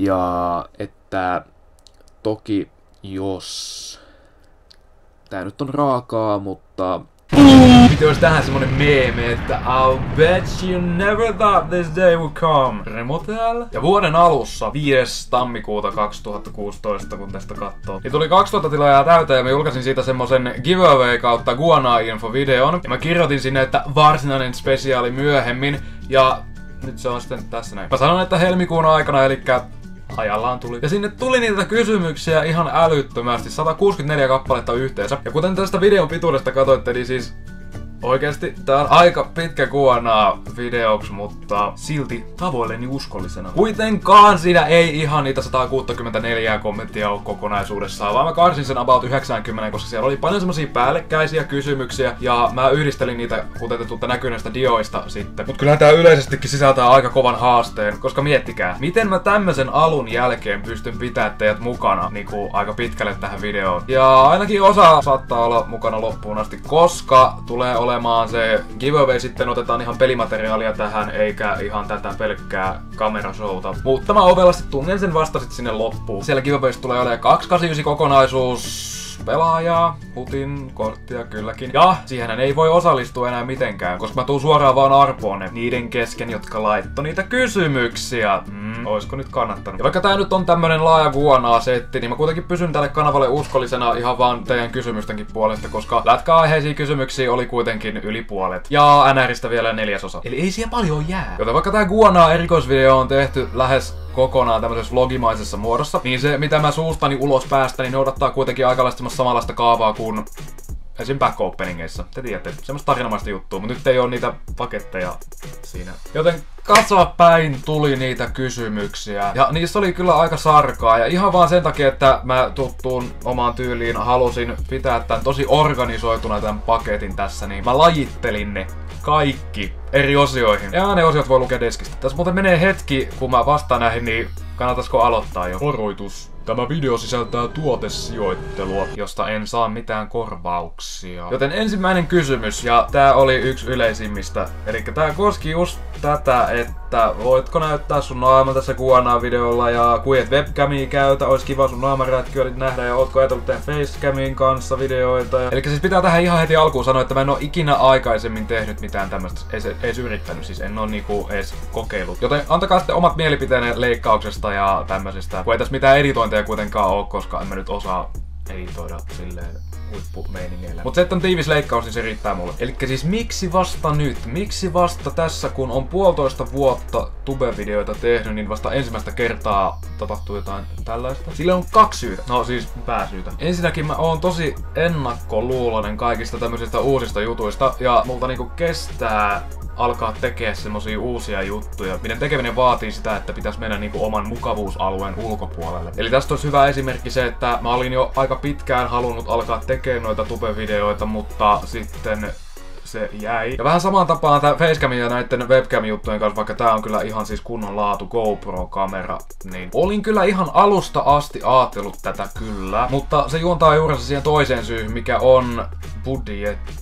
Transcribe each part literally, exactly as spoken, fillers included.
Ja että toki jos tää nyt on raakaa, mutta Miten olisi tähän semmonen meeme, että I'll bet you never thought this day would come. Remotel. Ja vuoden alussa, viides tammikuuta kaksituhattakuusitoista, kun tästä katsoo, niin tuli kaksituhatta tilaajaa täyteen ja mä julkaisin siitä semmosen giveaway kautta Guana-info-videon. Ja mä kirjoitin sinne, että varsinainen spesiaali myöhemmin. Ja nyt se on sitten tässä näin. Mä sanon, että helmikuun aikana, elikkä ajallaan tuli. Ja sinne tuli niitä kysymyksiä ihan älyttömästi. sata kuusikymmentäneljä kappaletta yhteensä. Ja kuten tästä videon pituudesta katsoitte, niin siis oikeesti tää on aika pitkä Guanaa videoksi, mutta silti tavoilleni uskollisena. Kuitenkaan siinä ei ihan niitä sata kuusikymmentäneljä kommenttia ole kokonaisuudessaan, vaan mä karsin sen about yhdeksänkymmentä, koska siellä oli paljon semmosia päällekkäisiä kysymyksiä ja mä yhdistelin niitä, kuten te tuutte näkyy näistä dioista sitten. Mut kyllähän tää yleisestikin sisältää aika kovan haasteen, koska miettikää, miten mä tämmösen alun jälkeen pystyn pitää teidät mukana niinku aika pitkälle tähän videoon. Ja ainakin osa saattaa olla mukana loppuun asti, koska tulee olemaan se giveaway, sitten otetaan ihan pelimateriaalia tähän, eikä ihan tätä pelkkää kamerashowta. Mutta mä ovelasti tunnen sen vasta sit sinne loppuun. Siellä giveawaysta tulee olemaan kaksisataakahdeksankymmentäyhdeksän kokonaisuus pelaajaa, Putin, korttia kylläkin. Ja siihen ei voi osallistua enää mitenkään, koska mä tuun suoraan vaan arpoon ne niiden kesken, jotka laittoi niitä kysymyksiä. Mm, oisko nyt kannattanut? Ja vaikka tää nyt on tämmönen laaja Guanaa-setti, niin mä kuitenkin pysyn tälle kanavalle uskollisena ihan vaan teidän kysymystenkin puolesta, koska lätkäaiheisia kysymyksiä oli kuitenkin yli puolet. Ja N R:stä vielä neljäsosa. Eli ei siellä paljon jää. Joten vaikka tää Guanaa erikoisvideo on tehty lähes kokonaan tämmöisessä vlogimaisessa muodossa, niin se mitä mä suustani ulos päästä, niin noudattaa kuitenkin aikalaista samanlaista kaavaa kuin esim. Back openingeissa. Te tiedätte, semmoista tarinamaista juttua, mutta nyt ei oo niitä paketteja siinä. Joten katsoa päin tuli niitä kysymyksiä. Ja niissä oli kyllä aika sarkaa. Ja ihan vaan sen takia, että mä tuttuun omaan tyyliin halusin pitää tän tosi organisoituna tän paketin tässä, niin mä lajittelin ne kaikki eri osioihin. Ja ne osiot voi lukea deskistä. Tässä muuten menee hetki, kun mä vastaan näihin, niin kannattaisiko aloittaa jo? Varoitus. Tämä video sisältää tuotesijoittelua, josta en saa mitään korvauksia. Joten ensimmäinen kysymys, ja tää oli yksi yleisimmistä. Eli tää koski just tätä, että voitko näyttää sun naama tässä Guanaa-videolla ja kun et webcamia käytä, olisi kiva sun naamarätkyölit nähdä ja ootko ajatellut tehdä facecamin kanssa videoita. Ja... Eli siis pitää tähän ihan heti alkuun sanoa, että mä en oo ikinä aikaisemmin tehnyt mitään tämmöstä, edes, edes yrittänyt, siis en oo niinku edes kokeillut. Joten antakaa sitten omat mielipiteenne leikkauksesta ja tämmöisestä, kun ei tässä mitään editointeja kuitenkaan oo, koska en mä nyt osaa editoida silleen huippumeiningeillä. Mut se, että on tiivis leikkaus, niin se riittää mulle. Elikkä siis miksi vasta nyt? Miksi vasta tässä, kun on puolitoista vuotta tube-videoita tehnyt, niin vasta ensimmäistä kertaa tapahtuu jotain tällaista? Sillä on kaksi syytä. No siis pääsyytä. Ensinnäkin mä oon tosi ennakkoluuloinen kaikista tämmöisistä uusista jutuista, ja multa niinku kestää alkaa tekee semmosia uusia juttuja. Miten tekeminen vaatii sitä, että pitäisi mennä niinku oman mukavuusalueen ulkopuolelle. Eli tästä olisi hyvä esimerkki se, että mä olin jo aika pitkään halunnut alkaa tekemään noita tube-videoita, mutta sitten se jäi. Ja vähän samaan tapaan tää facecamin ja näitten webcam-juttujen kanssa, vaikka tää on kyllä ihan siis kunnon laatu GoPro-kamera, niin olin kyllä ihan alusta asti ajatellut tätä kyllä. Mutta se juontaa juurensa siihen toiseen syyhyn, mikä on budjetti.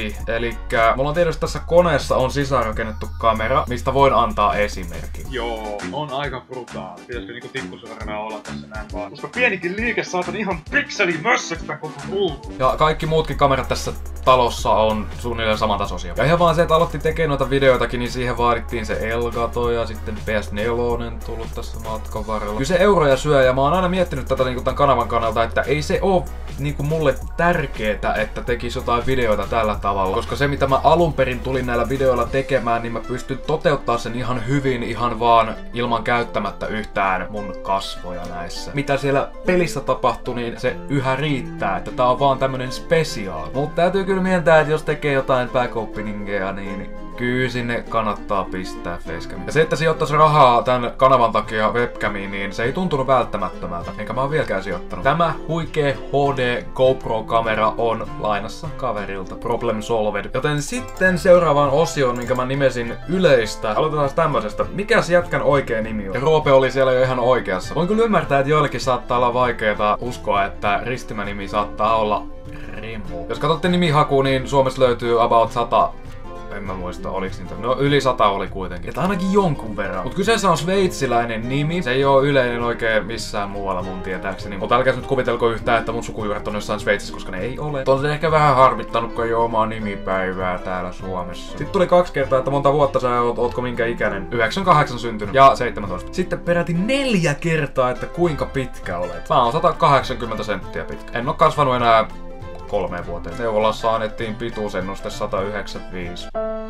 Elikkä mulla on tietysti tässä koneessa on sisäänrakennettu kamera, mistä voin antaa esimerkin. Joo, on aika brutaali. Pitäisikö niinku tikkusuorana olla tässä näin vaan? Koska pienikin liike saatan ihan pikseli mössöstä koko ruutu. Ja kaikki muutkin kamerat tässä talossa on suunnilleen samantasoisia. Ja ihan vaan se, että aloitti tekemään noita videoitakin, niin siihen vaadittiin se Elgato ja sitten P S neljä tullut tässä matkan varrella. Kyllä se euroja syö ja mä oon aina miettinyt tätä niinku tän kanavan kannalta, että ei se oo niinku mulle tärkeetä, että tekis jotain videoita tällä tavalla. Koska se mitä mä alun perin tulin näillä videoilla tekemään, niin mä pystyn toteuttaa sen ihan hyvin, ihan vaan ilman käyttämättä yhtään mun kasvoja näissä. Mitä siellä pelissä tapahtuu, niin se yhä riittää, että tää on vaan tämmönen special. Mutta täytyy kyllä miettiä, että jos tekee jotain back openingeja, niin kyllä sinne kannattaa pistää facecamia. Ja se, että sijoittaisi rahaa tän kanavan takia webcamiin, niin se ei tuntunut välttämättömältä. Enkä mä oon vieläkään sijoittanut. Tämä huikee H D GoPro-kamera on lainassa kaverilta. Problem solved. Joten sitten seuraavaan osioon, minkä mä nimesin yleistä. Aloitetaan tämmöisestä. Mikäs jätkän oikea nimi on? Ja Roope oli siellä jo ihan oikeassa. Voin kyllä ymmärtää, että joillekin saattaa olla vaikeeta uskoa, että ristimänimi saattaa olla Remu. Jos katsotte nimihakuun, niin Suomessa löytyy about sata en mä muista oliks niitä. No yli sata oli kuitenkin. Että ainakin jonkun verran. Mut kyseessä on sveitsiläinen nimi. Se ei oo yleinen oikein missään muualla mun tietääkseni. Mutta älkää nyt kuvitelko yhtään, että mun sukujuuret on jossain Sveitsissä, koska ne ei ole. On se ehkä vähän harmittanut, kun ei oo omaa nimipäivää täällä Suomessa. Sitten tuli kaksi kertaa, että monta vuotta sä oot, ootko minkä ikäinen. yhdeksänkymmentäkahdeksan syntynyt ja seitsemäntoista. Sitten peräti neljä kertaa, että kuinka pitkä olet. Mä oon sata kahdeksankymmentä senttiä pitkä. En oo kasvanut enää kolmeen vuoteen. Neuvolassa annettiin pituusennuste sata yhdeksänkymmentäviisi.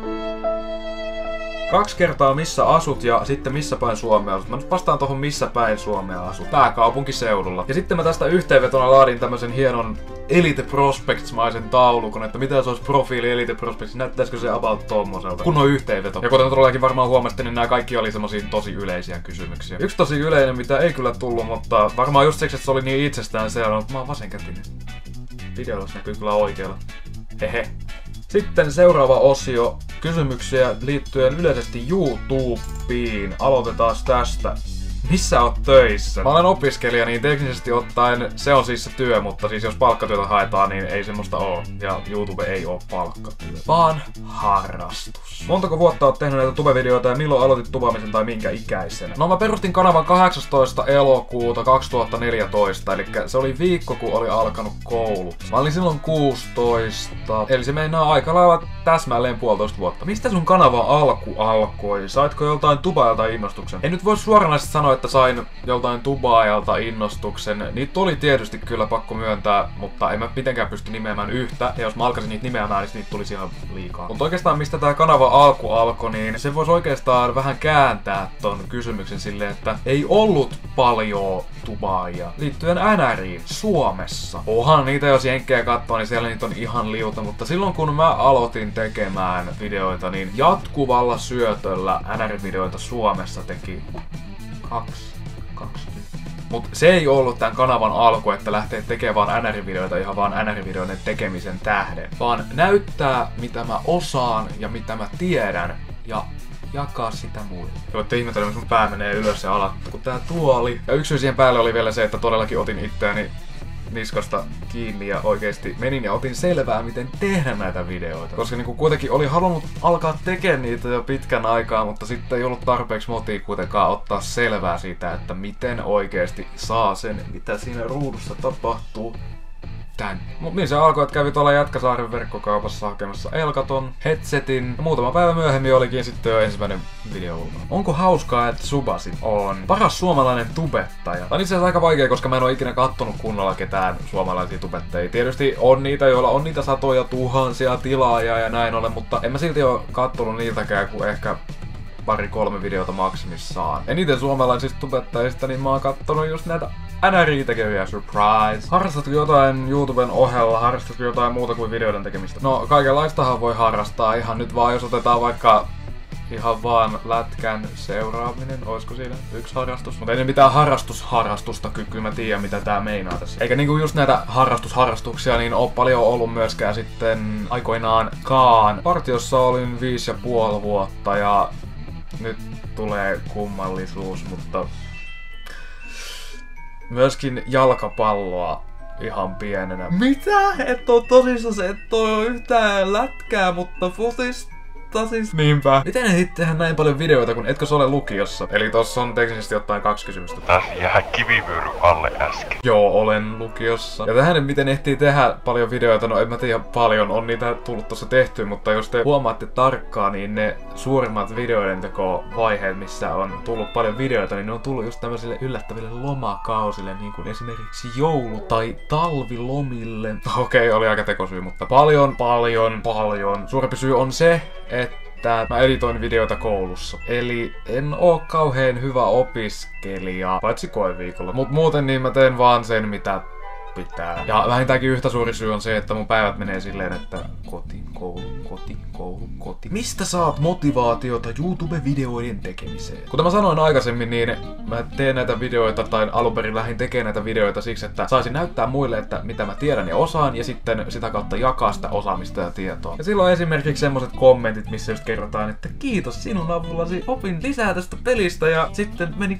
Kaksi kertaa missä asut ja sitten missä päin Suomea asut. Mä nyt vastaan tohon missä päin Suomea asut. Pääkaupunkiseudulla. Ja sitten mä tästä yhteenvetona laadin tämmösen hienon Elite Prospects-maisen taulukon, että mitä se olisi profiili Elite Prospects, näyttäisikö se about tommoselta. Kunnon yhteenveto. Ja kuten todellakin varmaan huomasitte, niin nämä kaikki oli semmosia tosi yleisiä kysymyksiä. Yksi tosi yleinen, mitä ei kyllä tullut, mutta varmaan just siksi, että se oli niin itsestään seurannut, että mä oon vasenkätinen. Videolla näkyy kyllä oikealla. Hehe. Sitten seuraava osio. Kysymyksiä liittyen yleisesti YouTubeen. Aloitetaan tästä. Missä oot töissä? Mä olen opiskelija, niin teknisesti ottaen se on siis se työ, mutta siis jos palkkatyötä haetaan, niin ei semmoista oo. Ja YouTube ei oo palkkatyö, vaan harrastus. Montako vuotta oot tehnyt näitä tubevideoita ja milloin aloitit tubaamisen tai minkä ikäisenä? No mä perustin kanavan kahdeksastoista elokuuta kaksituhattaneljätoista, eli se oli viikko kun oli alkanut koulu. Mä olin silloin kuusitoista, eli se meinaa aika lailla täsmälleen puolitoista vuotta. Mistä sun kanavan alku alkoi? Saitko joltain tubaajalta innostuksen? En nyt voi suoranaisesti sanoa, että sain joltain tubaajalta innostuksen. Niitä oli tietysti kyllä pakko myöntää, mutta en mä mitenkään pysty nimeämään yhtä. Ja jos mä alkaisin niitä nimeämään, niin niitä tulisi ihan liikaa. Mutta oikeastaan mistä tää kanava alku alkoi, niin se voisi oikeastaan vähän kääntää ton kysymyksen silleen, että ei ollut paljon tubaajia liittyen N Riin Suomessa. Onhan niitä, jos jenkkejä katsoo, niin siellä niitä on ihan liuta, mutta silloin kun mä aloitin tekemään videoita, niin jatkuvalla syötöllä N R-videoita Suomessa teki kaksi, kaksi. Mut se ei ollut tämän kanavan alku, että lähtee tekemään N R-videoita ihan vaan N R-videoiden tekemisen tähden. Vaan näyttää mitä mä osaan ja mitä mä tiedän ja jakaa sitä muille. Voitte ihmetellä, että mun pää menee ylös ja alas, kun tää tuoli. Ja yksi syy siihen päälle oli vielä se, että todellakin otin itseäni niskasta kiinni ja oikeesti menin ja otin selvää, miten tehdä näitä videoita. Koska niinku kuitenkin oli halunnut alkaa tekemään niitä jo pitkän aikaa, mutta sitten ei ollut tarpeeksi motia kuitenkaan ottaa selvää siitä, että miten oikeesti saa sen, mitä siinä ruudussa tapahtuu. Tän. Mut niin se alkoi, että kävi tuolla Jätkäsaaren verkkokaupassa hakemassa Elgaton headsetin. Ja muutama päivä myöhemmin olikin sitten jo ensimmäinen video ulkona. Onko hauskaa, että subasin? On. Paras suomalainen tubettaja. Tää on itse asiassa aika vaikea, koska mä en oo ikinä kattonut kunnolla ketään suomalaisia tubettajia. Tietysti on niitä, joilla on niitä satoja tuhansia tilaajia ja näin ollen, mutta en mä silti oo kattonut niiltäkään kuin ehkä pari kolme videota maksimissaan. Eniten suomalaisista tubettajista, niin mä oon kattonut just näitä N R I-tekeviä, surprise. Harrastatko jotain YouTuben ohella? Harrastatko jotain muuta kuin videoiden tekemistä? No, kaikenlaistahan voi harrastaa. Ihan nyt vaan, jos otetaan vaikka ihan vaan lätkän seuraaminen, oisko siinä yksi harrastus? Mutta ei ne mitään harrastusharrastusta, kyllä mä tiedän mitä tää meinaa tässä. Eikä niinku just näitä harrastusharrastuksia niin oo paljon ollut myöskään sitten aikoinaankaan. Partiossa olin viisi ja puoli vuotta ja nyt tulee kummallisuus, mutta myöskin jalkapalloa ihan pienenä. Mitä? Et oo tosissaan, et oo yhtään lätkää, mutta futista siis. Niinpä. Miten ehdit tehdä näin paljon videoita, kun etkö se ole lukiossa? Eli tossa on teknisesti ottaen kaksi kysymystä. Tässä jää kivivyöry alle äsken. Joo, olen lukiossa. Ja tähän miten ehtii tehdä paljon videoita, no en mä tiedä paljon, on niitä tullut tossa tehty, mutta jos te huomaatte tarkkaan, niin ne suurimmat videoiden teko vaiheet, missä on tullut paljon videoita, niin ne on tullut just tämmöisille yllättäville lomakausille, niin kuin esimerkiksi joulu- tai talvilomille. Okei, okay, oli aika tekosyy, mutta paljon, paljon, paljon. Suurempi syy on se, että mä editoin videoita koulussa. Eli en oo kauhean hyvä opiskelija, paitsi koeviikolla. Mut muuten niin mä teen vaan sen, mitä pitää. Ja vähintäänkin yhtä suuri syy on se, että mun päivät menee silleen, että koti, koulu, koti, koulu, koti. Mistä saat motivaatiota YouTube-videoiden tekemiseen? Kuten mä sanoin aikaisemmin, niin mä teen näitä videoita, tai alun perin lähdin tekemään näitä videoita siksi, että saisin näyttää muille, että mitä mä tiedän ja osaan, ja sitten sitä kautta jakaa sitä osaamista ja tietoa. Ja silloin esimerkiksi semmoset kommentit, missä just kerrotaan, että kiitos sinun avullasi, opin lisää tästä pelistä, ja sitten meni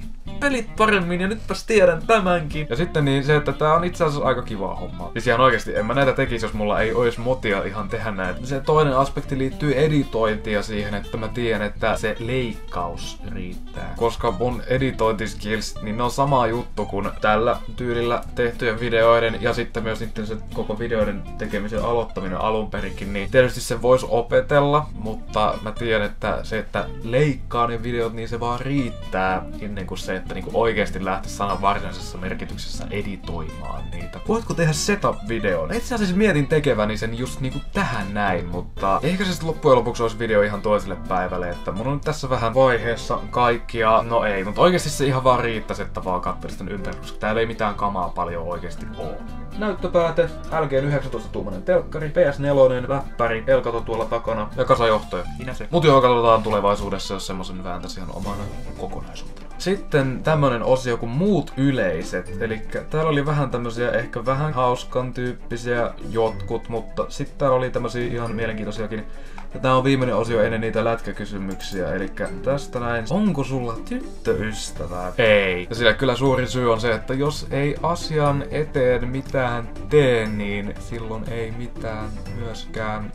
pelit paremmin ja nytpäs tiedän tämänkin. Ja sitten niin se, että tää on itse asiassa aika kiva homma. Siis ihan oikeesti, en mä näitä tekisi, jos mulla ei olisi motia ihan tehdä näitä. Se toinen aspekti liittyy editointia siihen, että mä tiedän, että se leikkaus riittää. Koska mun editointiskills, niin ne on sama juttu kuin tällä tyylillä tehtyjen videoiden ja sitten myös niiden se koko videoiden tekemisen aloittaminen alun perinkin, niin tietysti se voisi opetella, mutta mä tiedän, että se, että leikkaa ne videot, niin se vaan riittää ennen kuin se, että niinku oikeesti lähtisi sanan varsinaisessa merkityksessä editoimaan niitä. Voitko tehdä setup-videon? Itse asiassa mietin tekeväni sen just niinku tähän näin, mutta ehkä se sitten loppujen lopuksi olisi video ihan toiselle päivälle, että mun on nyt tässä vähän vaiheessa kaikkia, no ei, mutta oikeesti se ihan vaan riittäisi, että vaan katselisi tän ympäri, koska täällä ei mitään kamaa paljon oikeesti oo. Näyttöpääte, L G yhdeksäntoista tuumainen telkkari, P S neljä, läppäri, Elgato tuolla takana ja kasajohtoja. Minä se. Mut joo, katsotaan tulevaisuudessa, jos semmosen vääntäisi ihan omana kokonaisuutena. Sitten tämmönen osio kuin muut yleiset, eli täällä oli vähän tämmösiä ehkä vähän hauskan tyyppisiä jotkut, mutta sitten täällä oli tämmösiä ihan mielenkiintoisiakin. Ja tää on viimeinen osio ennen niitä lätkäkysymyksiä, eli tästä näin. Onko sulla tyttöystävää? Ei. Ja sillä kyllä suuri syy on se, että jos ei asian eteen mitään tee, niin silloin ei mitään myöskään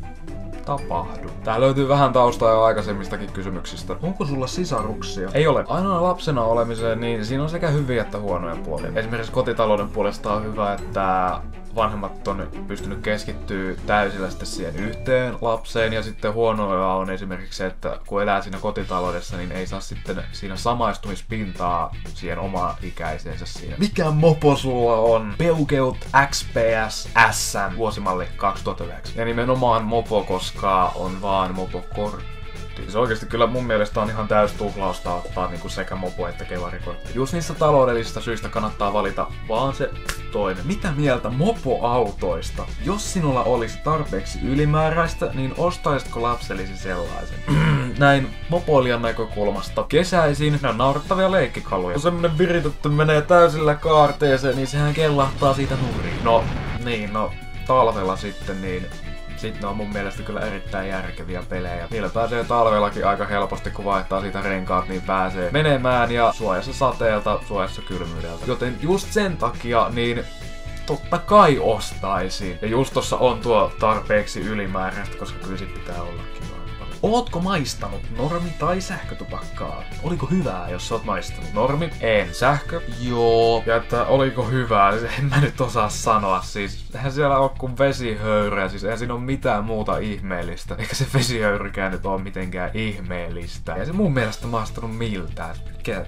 tapahdu. Tää löytyy vähän taustaa jo aikaisemmistakin kysymyksistä. Onko sulla sisaruksia? Ei ole. Ainoa lapsena olemiseen, niin siinä on sekä hyviä että huonoja puolia. Esimerkiksi kotitalouden puolesta on hyvä, että vanhemmat on pystynyt keskittyä täysillä sitten siihen yhteen lapseen, ja sitten huonoja on esimerkiksi se, että kun elää siinä kotitaloudessa, niin ei saa sitten siinä samaistumispintaa siihen omaan ikäiseensä siinä. Mikä mopo sulla on? Peugeot X P S S M vuosimalli kaksituhattayhdeksän. Ja nimenomaan mopo, koska on vaan mopokortti. Se oikeesti kyllä mun mielestä on ihan täys tuhlausta ottaa niinku sekä mopo että kevarikortti. Just niistä taloudellisista syistä kannattaa valita vaan se toinen. Mitä mieltä mopoautoista? Jos sinulla olisi tarpeeksi ylimääräistä, niin ostaisitko lapsellesi sellaisen? Näin mopoilijan näkökulmasta. Kesäisin ne on naurettavia leikkikaluja. Kun semmonen viritetty menee täysillä kaarteeseen, niin sehän kellahtaa siitä nurin. No, niin, no talvella sitten niin sitten ne on mun mielestä kyllä erittäin järkeviä pelejä. Niillä pääsee talvellakin aika helposti, kun vaihtaa siitä renkaat, niin pääsee menemään ja suojassa sateelta, suojassa kylmyydeltä. Joten just sen takia, niin totta kai ostaisin. Ja just tossa on tuo tarpeeksi ylimääräistä, koska kyllä sit pitää ollakin. Ootko maistanut normi- tai sähkötupakkaa? Oliko hyvää, jos sä oot maistanut? Normi? En. Sähkö? Joo. Ja että oliko hyvää? En mä nyt osaa sanoa. Siis eihän siellä oo kuin vesihöyryä. Siis eihän siinä oo mitään muuta ihmeellistä. Eikä se vesihöyrykään nyt oo mitenkään ihmeellistä. Ei se mun mielestä maistanut miltään. Mikä?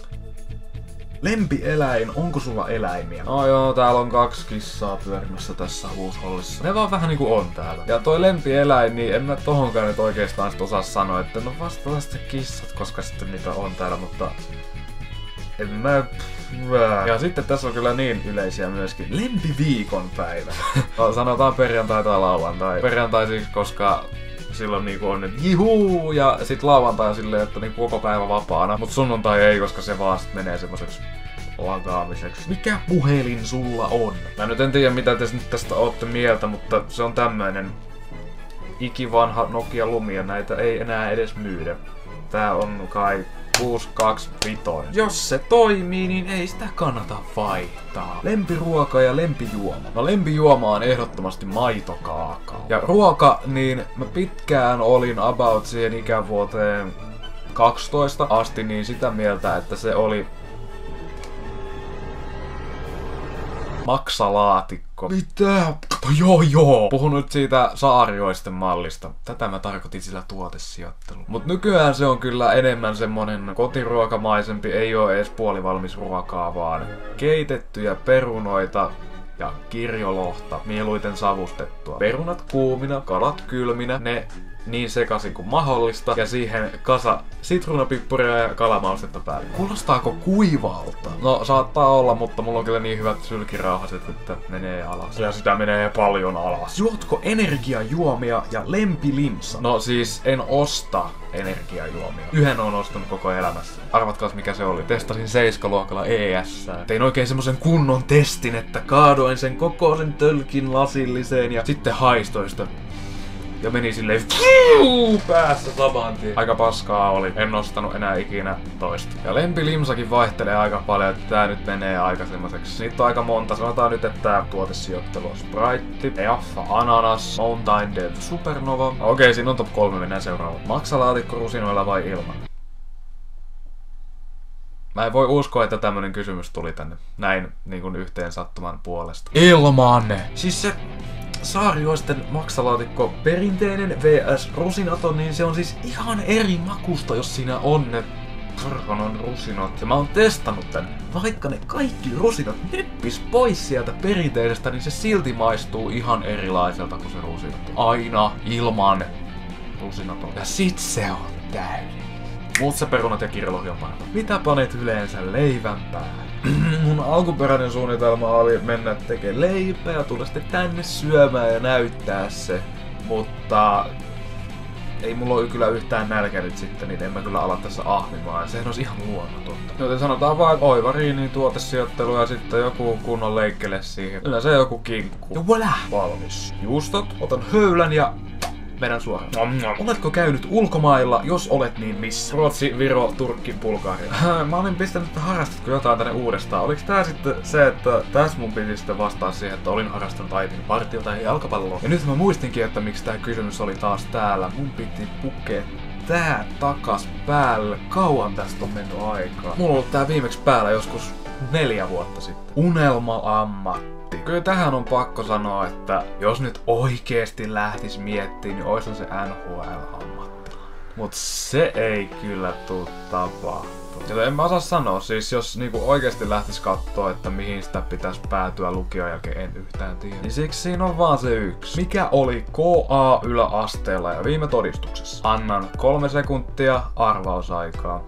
Lempieläin, onko sulla eläimiä? No joo, täällä on kaksi kissaa pyörimässä tässä huushollissa. Ne vaan vähän niinku on täällä. Ja toi lempieläin, niin en mä tohonkaan nyt oikeastaan sit osaa sanoa, että no vasta sitten kissat, koska sitten niitä on täällä, mutta en mä... Ja sitten tässä on kyllä niin yleisiä myöskin. Lempiviikonpäivä. Sanotaan perjantai tai lauantai. Perjantai siis, koska silloin niinku on nyt jihuu, ja sit lauantai on silleen, että niinku koko päivä vapaana. Mut sunnuntai ei, koska se vaan sit menee semmoiseksi lagaamiseksi. Mikä puhelin sulla on? Mä nyt en tiedä mitä te nyt tästä ootte mieltä, mutta se on tämmöinen ikivanha Nokia Lumia. Näitä ei enää edes myydä. Tää on kai kuusi kaksi viisi. Jos se toimii, niin ei sitä kannata vaihtaa. Lempiruoka ja lempijuoma. No lempijuoma on ehdottomasti maitokaakao. Ja ruoka, niin mä pitkään olin about siihen ikävuoteen kaksitoista asti niin sitä mieltä, että se oli maksalaatikko. Mitä? No joo joo! Puhun nyt siitä saarioisten mallista. Tätä mä tarkoitin sillä tuotesijoittelulla. Mut nykyään se on kyllä enemmän semmonen kotiruokamaisempi, ei oo edes puolivalmis ruokaa, vaan keitettyjä perunoita ja kirjolohta, mieluiten savustettua. Perunat kuumina, kalat kylminä, ne niin sekaisin kuin mahdollista, ja siihen kasa sitruunapippuria ja kalamaustetta päälle. Kuulostaako kuivalta? No saattaa olla, mutta mulla on kyllä niin hyvät sylkirauhaset, että menee alas. Ja sitä menee paljon alas. Juotko energiajuomia ja lempilimsa? No siis en osta energiajuomia. Yhden on ostanut koko elämässä. Arvatkaas mikä se oli. Testasin seiskaluokalla E S. Tein oikein semmosen kunnon testin, että kaadoin sen koko sen tölkin lasilliseen ja sitten haistoin sitä. ja meni silleen päässä saman tien. Aika paskaa oli. En nostanut enää ikinä toista. Ja lempilimsakin vaihtelee aika paljon, että tää nyt menee aika semmoiseksi. Niitä on aika monta. Sanotaan nyt, että tuotesijoittelu on Sprite, Jaffa Ananas, Mountain Dew Supernova. Okei, okay, siinä on top kolme, mennään seuraavaan. Maksalaatikko rusinoilla vai ilman? Mä en voi uskoa, että tämmönen kysymys tuli tänne näin niin kuin yhteen sattuman puolesta. Ilman! Siis se saarioisten maksalaatikko perinteinen vs rusinaton, niin se on siis ihan eri makusta, jos siinä on ne karkonon rusinot. Ja mä oon testannut tän. Vaikka ne kaikki rusinat nippis pois sieltä perinteisestä, niin se silti maistuu ihan erilaiselta kuin se rusinat. Aina ilman rusinaton. Ja sit se on täysin. Mutsaperunat ja kirlohi on parhaat. Mitä panet yleensä leivän päälle? Mun alkuperäinen suunnitelma oli mennä tekemään leipää ja tulla sitten tänne syömään ja näyttää se. Mutta ei mulla ole kyllä yhtään nälkä nyt sitten, niin en mä kyllä ala tässä ahmimaan. Sehän olisi ihan luonnotonta. Joten sanotaan vaan oivariinin tuotesijoittelu ja sitten joku kunnon leikkele siihen. Yleensä joku kinkku. Ja voilà! Valmis. Juustot. Otan höylän ja vedän suoraan. Nom, nom. Oletko käynyt ulkomailla? Jos olet, niin missä? Ruotsi, Viro, Turkki, Bulgaria. Mä olin pistänyt, että harrastatko jotain tänne uudestaan. Oliks tää sitten se, että tässä mun piti sitten vastaa siihen, että olin harrastanut aiemmin partiota ja jalkapalloa. Ja nyt mä muistinkin, että miksi tää kysymys oli taas täällä. Mun piti pukea tää takas päälle. Kauan tästä on mennyt aikaa. Mulla on ollut tää viimeksi päällä joskus neljä vuotta sitten. Unelma-ammatti. Kyllä tähän on pakko sanoa, että jos nyt oikeesti lähtis miettimään, niin ois se N H L-ammatti. Mut se ei kyllä tuu tapahtumaan. Joten en mä osaa sanoa, siis jos niinku oikeesti lähtis kattoo, että mihin sitä pitäis päätyä lukion jälkeen, en yhtään tiedä. Niin siksi siinä on vaan se yksi. Mikä oli K A yläasteella ja viime todistuksessa? Annan kolme sekuntia arvausaikaa.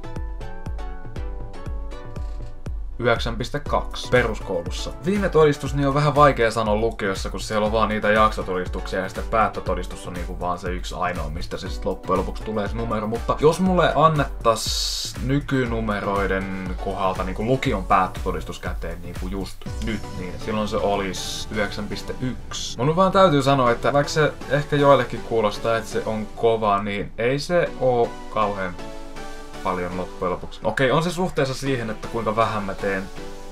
yhdeksän pilkku kaksi peruskoulussa. Viime todistus niin on vähän vaikea sanoa lukiossa, kun siellä on vaan niitä jaksotodistuksia ja sitten päättötodistus on niinku vaan se yksi ainoa, mistä se sitten loppujen lopuksi tulee se numero. Mutta jos mulle annettais nykynumeroiden kohdalta niinku lukion päättötodistus käteen niinku just nyt, niin silloin se olisi yhdeksän pilkku yksi. Mun vaan täytyy sanoa, että vaikka se ehkä joillekin kuulostaa, että se on kova, niin ei se oo kauhean paljon loppujen lopuksi. Okei, on se suhteessa siihen, että kuinka vähän mä teen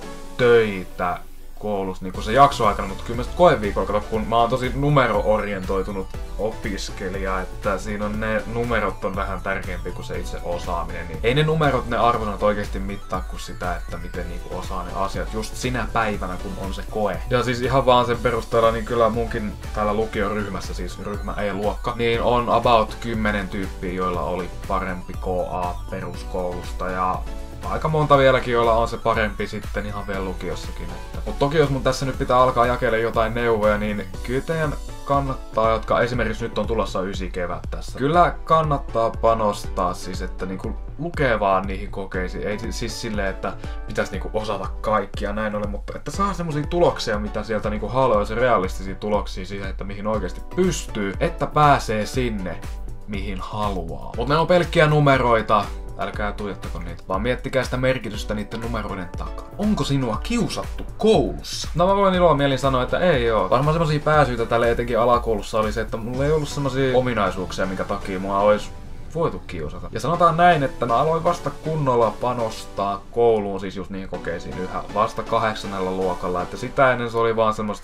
töitä koulussa niin kuin se jaksoaikana, mutta kyllä mä sit koeviikolla kato, kun mä oon tosi numero-orientoitunut opiskelija, että siinä on ne numerot on vähän tärkeämpi kuin se itse osaaminen, niin ei ne numerot, ne arvonat oikeesti mittaa kuin sitä, että miten niinku osaa ne asiat just sinä päivänä, kun on se koe. Ja siis ihan vaan sen perusteella, niin kyllä munkin täällä lukion ryhmässä, siis ryhmä E-luokka, niin on about kymmenen tyyppiä, joilla oli parempi K A peruskoulusta ja aika monta vieläkin, joilla on se parempi sitten ihan vielä lukiossakin. Mutta toki jos mun tässä nyt pitää alkaa jakelemaan jotain neuvoja, niin kyllä teidän kannattaa, jotka esimerkiksi nyt on tulossa ysi kevät tässä. Kyllä kannattaa panostaa siis, että niinku lukee vaan niihin kokeisiin. Ei siis silleen, että pitäisi niinku osata kaikkia näin ollen, mutta että saa semmosia tuloksia, mitä sieltä niinku haluaa, se realistisia tuloksia siihen, että mihin oikeasti pystyy, että pääsee sinne, mihin haluaa. Mutta ne on pelkkiä numeroita. Älkää tuijottako niitä, vaan miettikää sitä merkitystä niiden numeroiden takana. Onko sinua kiusattu koulussa? No mä voin iloa mielin sanoa, että ei oo. Varmaan semmosia pääsyitä tälle etenkin alakoulussa oli se, että mulla ei ollut semmosia ominaisuuksia, minkä takia mua olisi voitu kiusata. Ja sanotaan näin, että mä aloin vasta kunnolla panostaa kouluun, siis just niihin kokeisiin yhä vasta kahdeksannella luokalla, että sitä ennen se oli vaan semmoista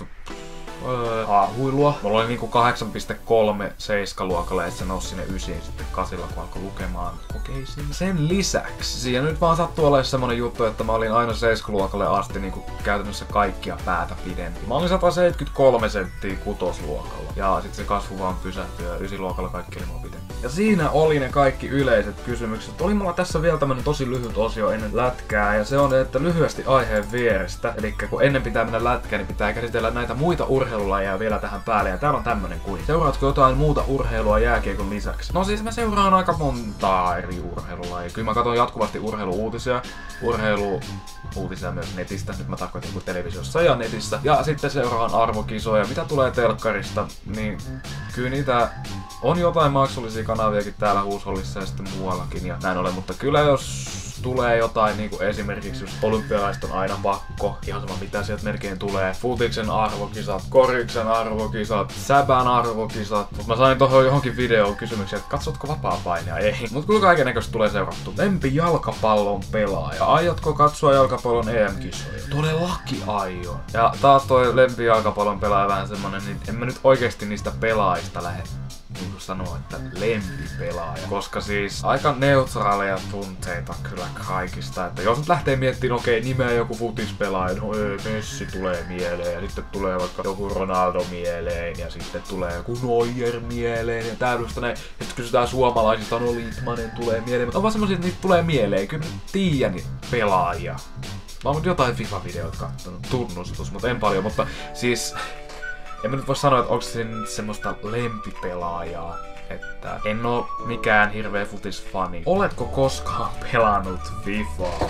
Öö, haahuilua. Mulla oli niinku kahdeksan pilkku kolme seiskaluokalla ja se nousi sinne ysiin sitten kasilla, kun alkoi lukemaan kokeisiin. Sen lisäksi siihen nyt vaan sattuu olemaan semmonen juttu, että mä olin aina seiskaluokalle asti niinku käytännössä kaikkia päätä pidempi. Mä olin sata seitsemänkymmentäkolme senttiä kutosluokalla ja sit se kasvu vaan pysähtyi ja ysiluokalla kaikki oli mua pidempi. Ja siinä oli ne kaikki yleiset kysymykset. Oli mulla tässä vielä tämmönen tosi lyhyt osio ennen lätkää ja se on, että lyhyesti aiheen vierestä. Elikkä kun ennen pitää mennä lätkään, niin pitää käsitellä näitä muita urheilulajeja vielä tähän päälle ja täällä on tämmönen kuin. Seuraatko jotain muuta urheilua jääkiekon lisäksi? No siis mä seuraan aika montaa eri urheilulajia. Kyllä mä katson jatkuvasti urheiluuutisia. Urheiluuutisia myös netistä. Nyt mä tarkoitan kuin televisiossa ja netissä. Ja sitten seuraan arvokisoja. Mitä tulee telkkarista, niin kyllä niitä on jotain maksullisia kanaviakin täällä huushollissa ja sitten muuallakin ja näin ollen. Mutta kyllä jos tulee jotain, niinku esimerkiksi just olympialaiset on aina pakko, ihan sama mitä sieltä melkein tulee. Futiksen arvokisat, koriksen arvokisat, säbän arvokisat. Mut mä sain tohon johonkin videoon kysymyksiä, että katsotko vapaa-painia? Ei. Mut kyllä kaikennäköistä tulee seurattu. Lempi jalkapallon pelaaja. Aiotko katsoa jalkapallon E M-kisoja? Todellakin aion. Ja taas toi lempi jalkapallon pelaaja vähän semmonen, niin en mä nyt oikeesti niistä pelaajista lähde niin kuin sanoa, että lempipelaaja. Koska siis aika neutraaleja tunteita kyllä kaikista. Että jos nyt lähtee miettimään, okei, nimeä joku futispelaaja, no ei, Messi tulee mieleen, ja sitten tulee vaikka joku Ronaldo mieleen, ja sitten tulee joku Neuer mieleen, ja täydellistä näin. Ja sitten kysytään suomalaisista, no Litmanen tulee mieleen, mutta on vaan semmosia, että niitä tulee mieleen. Kyllä mä tiedän pelaajia. Mä oon jotain FIFA-videoita kattonut, tunnustus, mutta en paljon, mutta siis en mä nyt voi sanoa, että onko se semmoista lempipelaajaa, että en oo mikään hirveä futisfani. Oletko koskaan pelannut FIFAa?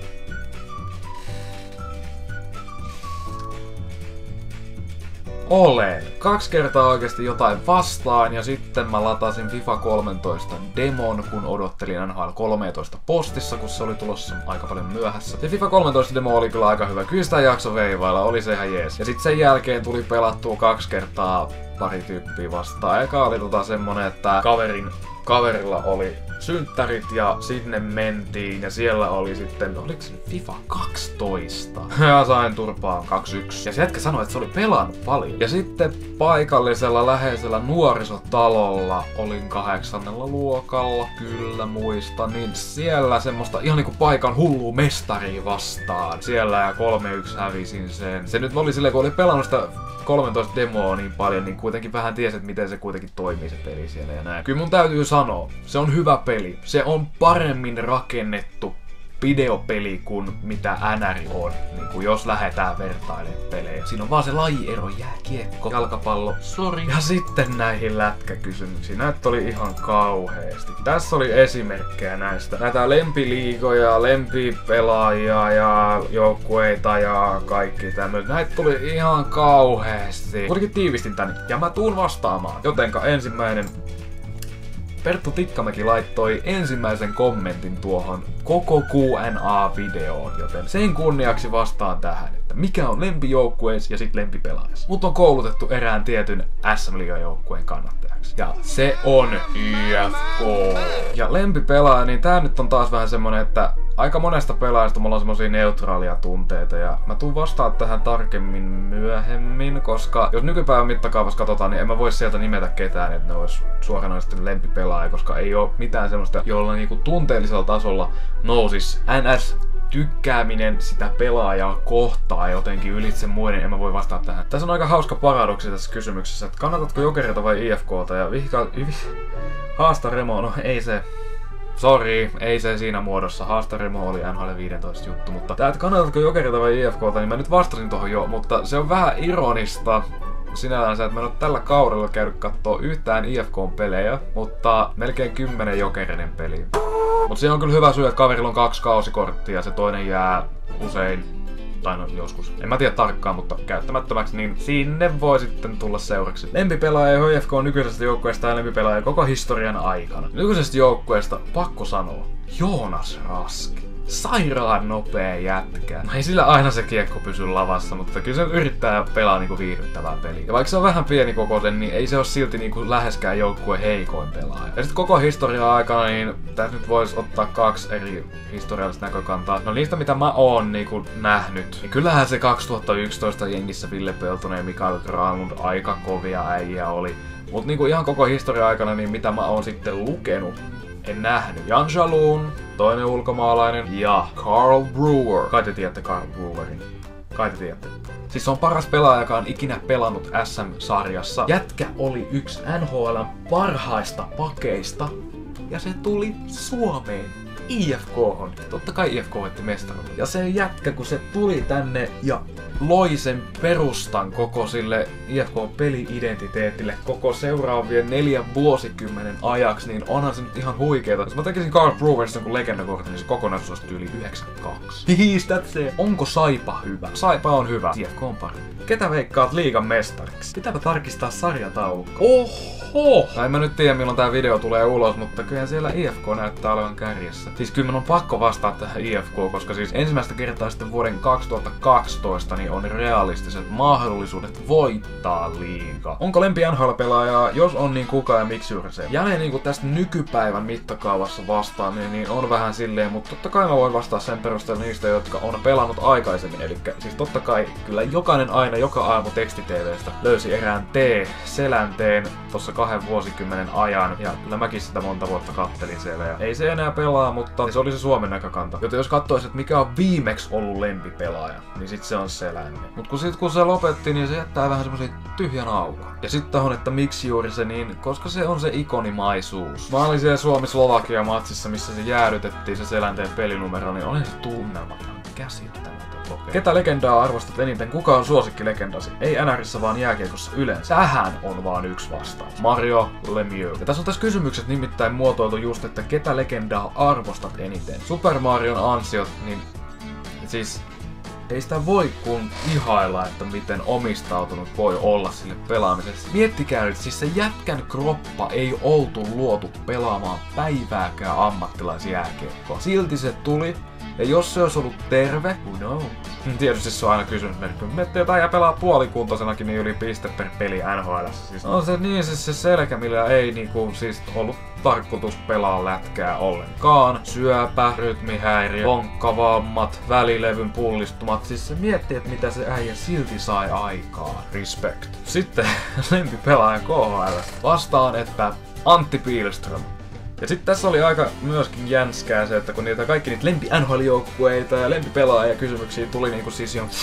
Olen. Kaksi kertaa oikeesti jotain vastaan ja sitten mä latasin FIFA kolmetoista demon, kun odottelin N H L kolmetoista postissa, kun se oli tulossa aika paljon myöhässä. Ja FIFA kolmetoista demo oli kyllä aika hyvä. Kyllä sitä jakso veivailla, oli se ihan jees. Ja sitten sen jälkeen tuli pelattua kaksi kertaa pari tyyppiä vastaan. Eka oli tota semmonen, että kaverin, kaverilla oli synttärit ja sinne mentiin ja siellä oli sitten, oliko se FIFA kaksitoista? Ja sain turpaan kaksi yksi. Ja se jätkä sanoi, että se oli pelannut paljon. Ja sitten paikallisella läheisellä nuorisotalolla, olin kahdeksannella luokalla, kyllä muistan, niin siellä semmoista ihan niinku paikan hullua mestaria vastaan. Siellä ja kolme yksi hävisin sen. Se nyt oli silleen, kun oli pelannut sitä kolmetoista demoa niin paljon, niin kuitenkin vähän tiesi, että miten se kuitenkin toimii se peli siellä ja näin. Kyllä mun täytyy sanoa, se on hyvä peli. Se on paremmin rakennettu videopeli kuin mitä N R on, niin kuin jos lähdetään vertailemaan pelejä. Siinä on vaan se lajiero, jääkiekko, jalkapallo, sori. Ja sitten näihin lätkäkysymyksiin. Näitä oli ihan kauheesti. Tässä oli esimerkkejä näistä. Näitä lempiliigoja, lempipelaajia ja joukkueita ja kaikki tämmöistä. Näitä tuli ihan kauheesti. Kuitenkin tiivistin tän ja mä tuun vastaamaan. Jotenka ensimmäinen Perttu Tikkamäki laittoi ensimmäisen kommentin tuohon koko Q N A-videoon, joten sen kunniaksi vastaan tähän, että mikä on lempijoukkuees ja sit lempipelaajassa. Mut on koulutettu erään tietyn S M-liigan joukkueen kannattajaksi. Ja se on I F K. Ja lempipelaaja, niin tää nyt on taas vähän semmonen, että aika monesta pelaajasta mulla on semmosia neutraalia tunteita ja mä tuun vastaan tähän tarkemmin myöhemmin, koska jos nykypäivän mittakaavassa katsotaan, niin en mä voi sieltä nimetä ketään, että ne ois suoranaisesti lempipelaaja, koska ei oo mitään semmoista, jolla niinku tunteellisella tasolla nousis N S tykkääminen sitä pelaajaa kohtaa jotenkin ylitse muiden, en mä voi vastata tähän. Tässä on aika hauska paradoksi tässä kysymyksessä, että kannatatko Jokerilta vai I F K:ta ja vihka... Haasta Remo, no ei se... Sori, ei se siinä muodossa. Haasta Remo oli N H L viisitoista juttu, mutta tää, että kannatatko Jokerilta vai I F K:ta, niin mä nyt vastasin tohon jo, mutta se on vähän ironista sinällään se, että mä en oo tällä kaudella käynyt kattoo yhtään I F K-pelejä, mutta melkein kymmenen Jokerinen peliä. Mut siinä on kyllä hyvä syy, että kaverilla on kaksi kausikorttia ja se toinen jää usein, tai no joskus, en mä tiedä tarkkaan, mutta käyttämättömäksi, niin sinne voi sitten tulla seuraksi. Lempipelaaja H F K on nykyisestä joukkueesta ja lempipelaaja koko historian aikana. Nykyisestä joukkueesta pakko sanoa, Joonas Rask. Sairaan nopea jätkä. No ei sillä aina se kiekko pysy lavassa, mutta kyllä se yrittää pelaa niinku viihdyttävää peliä. Ja vaikka se on vähän pienikokoinen, niin ei se ole silti niinku läheskään joukkueen heikoin pelaaja. Ja sit koko historian aikana, niin tässä nyt vois ottaa kaksi eri historiallista näkökantaa. No niistä mitä mä oon niinku nähnyt, niin kyllähän se kaksituhattayksitoista jengissä Ville Peltonen ja Mikael Granlund aika kovia äijä oli. Mut niinku ihan koko historian aikana, niin mitä mä oon sitten lukenut, en nähnyt. Jan Jaloun, toinen ulkomaalainen, ja Carl Brewer. Kai te tiedätte Carl Brewerin. Kai te tiedätte. Siis se on paras pelaaja, joka on ikinä pelannut S M-sarjassa. Jätkä oli yksi N H L:n parhaista pakeista, ja se tuli Suomeen. I F K:hon. Totta kai I F K voitti mestaruuden. Ja se jätkä, kun se tuli tänne ja loi sen perustan koko sille I F K-peli-identiteetille koko seuraavien neljän vuosikymmenen ajaksi, niin onhan se nyt ihan huikeeta. Jos mä tekisin Carl Brewerista jonkun legendakortin, niin se kokonaisuus olisi tyyli yhdeksänkymmentäkaksi. Hiistät se! Onko Saipa hyvä? Saipa on hyvä. I F K on parempi. Ketä veikkaat liigan mestariksi? Pitääpä tarkistaa sarjataulukko. Oho! Tai en mä nyt tiedä milloin tää video tulee ulos, mutta kyllä siellä I F K näyttää olevan kärjessä. Siis kyllä minun on pakko vastata tähän I F K, koska siis ensimmäistä kertaa sitten vuoden kaksituhattakaksitoista niin on realistiset mahdollisuudet voittaa liiga. Onko lempi N H L-pelaajaa? Jos on, niin kuka ja miksi juuri se? Jälleen niin tästä nykypäivän mittakaavassa vastaan, niin, niin on vähän silleen, mutta totta kai mä voin vastaa sen perusteella niistä, jotka on pelannut aikaisemmin. Eli siis totta kai kyllä jokainen aina joka aamu teksti-tv:stä löysi erään T-selänteen tossa kahden vuosikymmenen ajan. Ja kyllä mäkin sitä monta vuotta kattelin siellä. Ja ei se enää pelaa, mutta se oli se Suomen näkökanta. Joten jos katsoisit, että mikä on viimeksi ollut lempipelaaja, niin sit se on Selänne. Mut kun sit kun se lopetti, niin se jättää vähän semmosen tyhjän aukon. Ja sitten on, että miksi juuri se, niin koska se on se ikonimaisuus. Mä olin siellä Suomi-Slovakia-matsissa, missä se jäädytettiin se Selänteen pelinumero, niin oli se tunnelma ihan käsittämätön. Ketä legendaa arvostat eniten? Kuka on suosikkilegendasi? Ei N R:ssä vaan jääkiekossa yleensä. Tähän on vaan yksi vastaus. Mario Lemieux. Ja tässä on tässä kysymykset nimittäin muotoiltu just, että ketä legendaa arvostat eniten. Super Marion ansiot, niin siis ei sitä voi kun ihailla, että miten omistautunut voi olla sille pelaamiselle. Miettikää nyt, siis se jätkän kroppa ei oltu luotu pelaamaan päivääkään ammattilaisjääkiekkoa. Silti se tuli. Ja jos se olisi ollut terve, who knows? Tietysti se on aina kysymysmerkki. Miettii jotain ja pelaa puolikuntoisenakin niin yli piste per peli N H L:ssä. Siis on se niin siis se selkä, millä ei niinku siis ollut tarkoitus pelaa lätkää ollenkaan. Syöpä, rytmihäiriö, lonkkavammat, välilevyn pullistumat. Siis se miettii, että mitä se äijä silti sai aikaa. Respect. Sitten lempipelaaja K H L. Vastaan, että Antti Pihlström. Ja sitten tässä oli aika myöskin jänskää se, että kun niitä kaikki niitä lempi N H L-joukkueita ja lempipelaajia kysymyksiä tuli niinku siis jo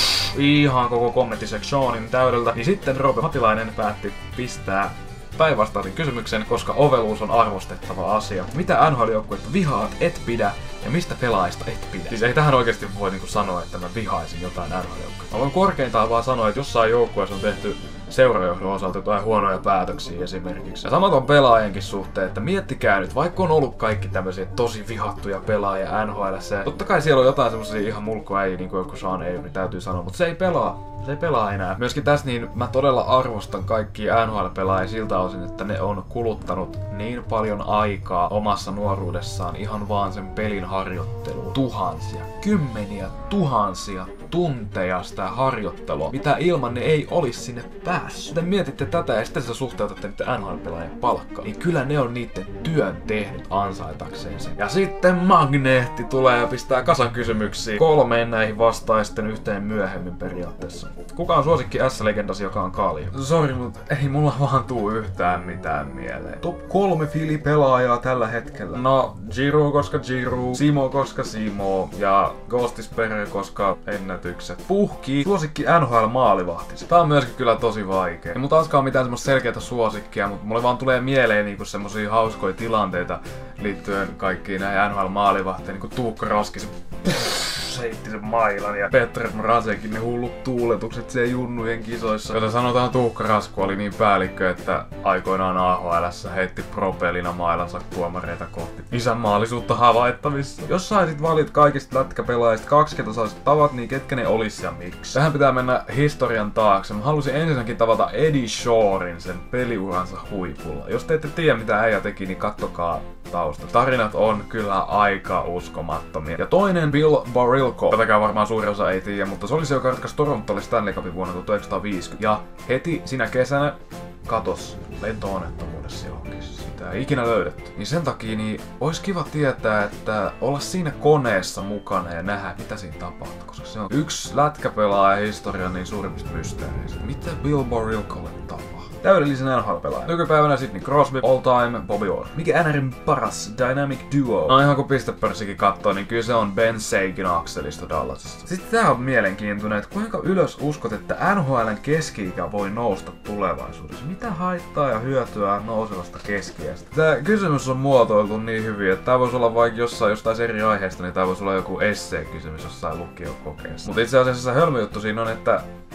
ihan koko kommenttisektionin täydeltä, niin sitten Roope Matilainen päätti pistää päinvastaisen kysymyksen, koska oveluus on arvostettava asia. Mitä N H L-joukkuetta vihaat, et pidä, ja mistä pelaajista et pidä? Siis ei tähän oikeasti voi niinku sanoa, että mä vihaisin jotain N H L-joukkuetta. Mä voin korkeintaan vaan sanoa, että jossain joukkueessa on tehty seurajohdon osalta jotain huonoja päätöksiä esimerkiksi. Ja samat on pelaajienkin suhteen, että miettikää nyt, vaikka on ollut kaikki tämmöisiä tosi vihattuja pelaajia N H L:ssä. Totta kai siellä on jotain semmosia ihan mulkkuäjiä, niin kuin joku Sean Avery täytyy sanoa, mutta se ei pelaa. Se ei pelaa enää. Myöskin tässä niin mä todella arvostan kaikkia N H L-pelaajia siltä osin, että ne on kuluttanut niin paljon aikaa omassa nuoruudessaan ihan vaan sen pelin harjoitteluun. Tuhansia, kymmeniä tuhansia tunteja sitä harjoittelua, mitä ilman ne ei olisi sinne päässyt. Te mietitte tätä ja sitten sä suhteutatte niiden N H L-pelaajien palkkaa, niin kyllä ne on niiden työn tehnyt ansaitakseen sen. Ja sitten Magneetti tulee ja pistää kasan kysymyksiä. Kolmeen näihin vastaa sitten yhteen myöhemmin periaatteessa. Kuka on suosikki S-legendasi, joka on Kallio? Sori, mutta ei mulla vaan tuu yhtään mitään mieleen. Top kolme Fili-pelaajaa tällä hetkellä. No, Giroux, koska Giroux, Simo, koska Simo, ja Ghostisperre, koska ennätykset. Puhki, suosikki N H L-maalivahti. Tää on myöskin kyllä tosi vaikea. Ei mun taaskaan mitään semmoista selkeätä suosikkia, mutta mulle vaan tulee mieleen niinku semmosia hauskoja tilanteita liittyen kaikkiin näihin N H L-maalivahteihin, niinku Tuukka Raskis. Heitti sen mailan ja Petr Mrazekin ne hullut tuuletukset siellä junnujen kisoissa. Joten sanotaan Tuukka Rasku oli niin päällikkö, että aikoinaan A H L:ssä heitti propelina mailansa tuomareita kohti. Isänmaallisuutta havaittavissa. Jos saisit valit kaikista lätkäpelaajista kaksi, ketä saisit tavat, niin ketkä ne olis ja miksi? Tähän pitää mennä historian taakse. Mä halusin ensinnäkin tavata Eddie Shoren sen peliuransa huipulla. Jos te ette tiedä mitä äijä teki, niin kattokaa tausta. Tarinat on kyllä aika uskomattomia. Ja toinen Bill Barilko. Tätäkään varmaan suurin osa ei tiedä, mutta se oli se, joka ratkaisi Torontolle Stanley Cupin vuonna tuhatyhdeksänsataaviisikymmentä. Ja heti sinä kesänä katos lento-onnettomuudessa johonkin. Sitä ei ikinä löydetty. Niin sen takia niin olisi kiva tietää, että olla siinä koneessa mukana ja nähdä mitä siinä tapahtuu. Koska se on yksi lätkäpelaaja historian niin suurimmista mysteereistä. Mitä Bill Barilkolle tapahtuu? Täydellisen N H L-pelaaja. Nykypäivänä Sidney Crosby, all time Bobby Orr. Mikä N R:n paras dynamic duo? No ihan kun pistepörssikin kattoo, niin kyllä se on Ben Sagan Axelista Dallasista. Sitten tää on mielenkiintoinen, että kuinka ylös uskot, että N H L:n keski-ikä voi nousta tulevaisuudessa? Mitä haittaa ja hyötyä nousevasta keski-iästä? Tää kysymys on muotoiltu niin hyvin, että tää voisi olla vaikka jossain jostain eri aiheesta, niin tää voisi olla joku essee-kysymys jossain lukiokokeessa. Mutta itse asiassa se hölmöjuttu siinä on, että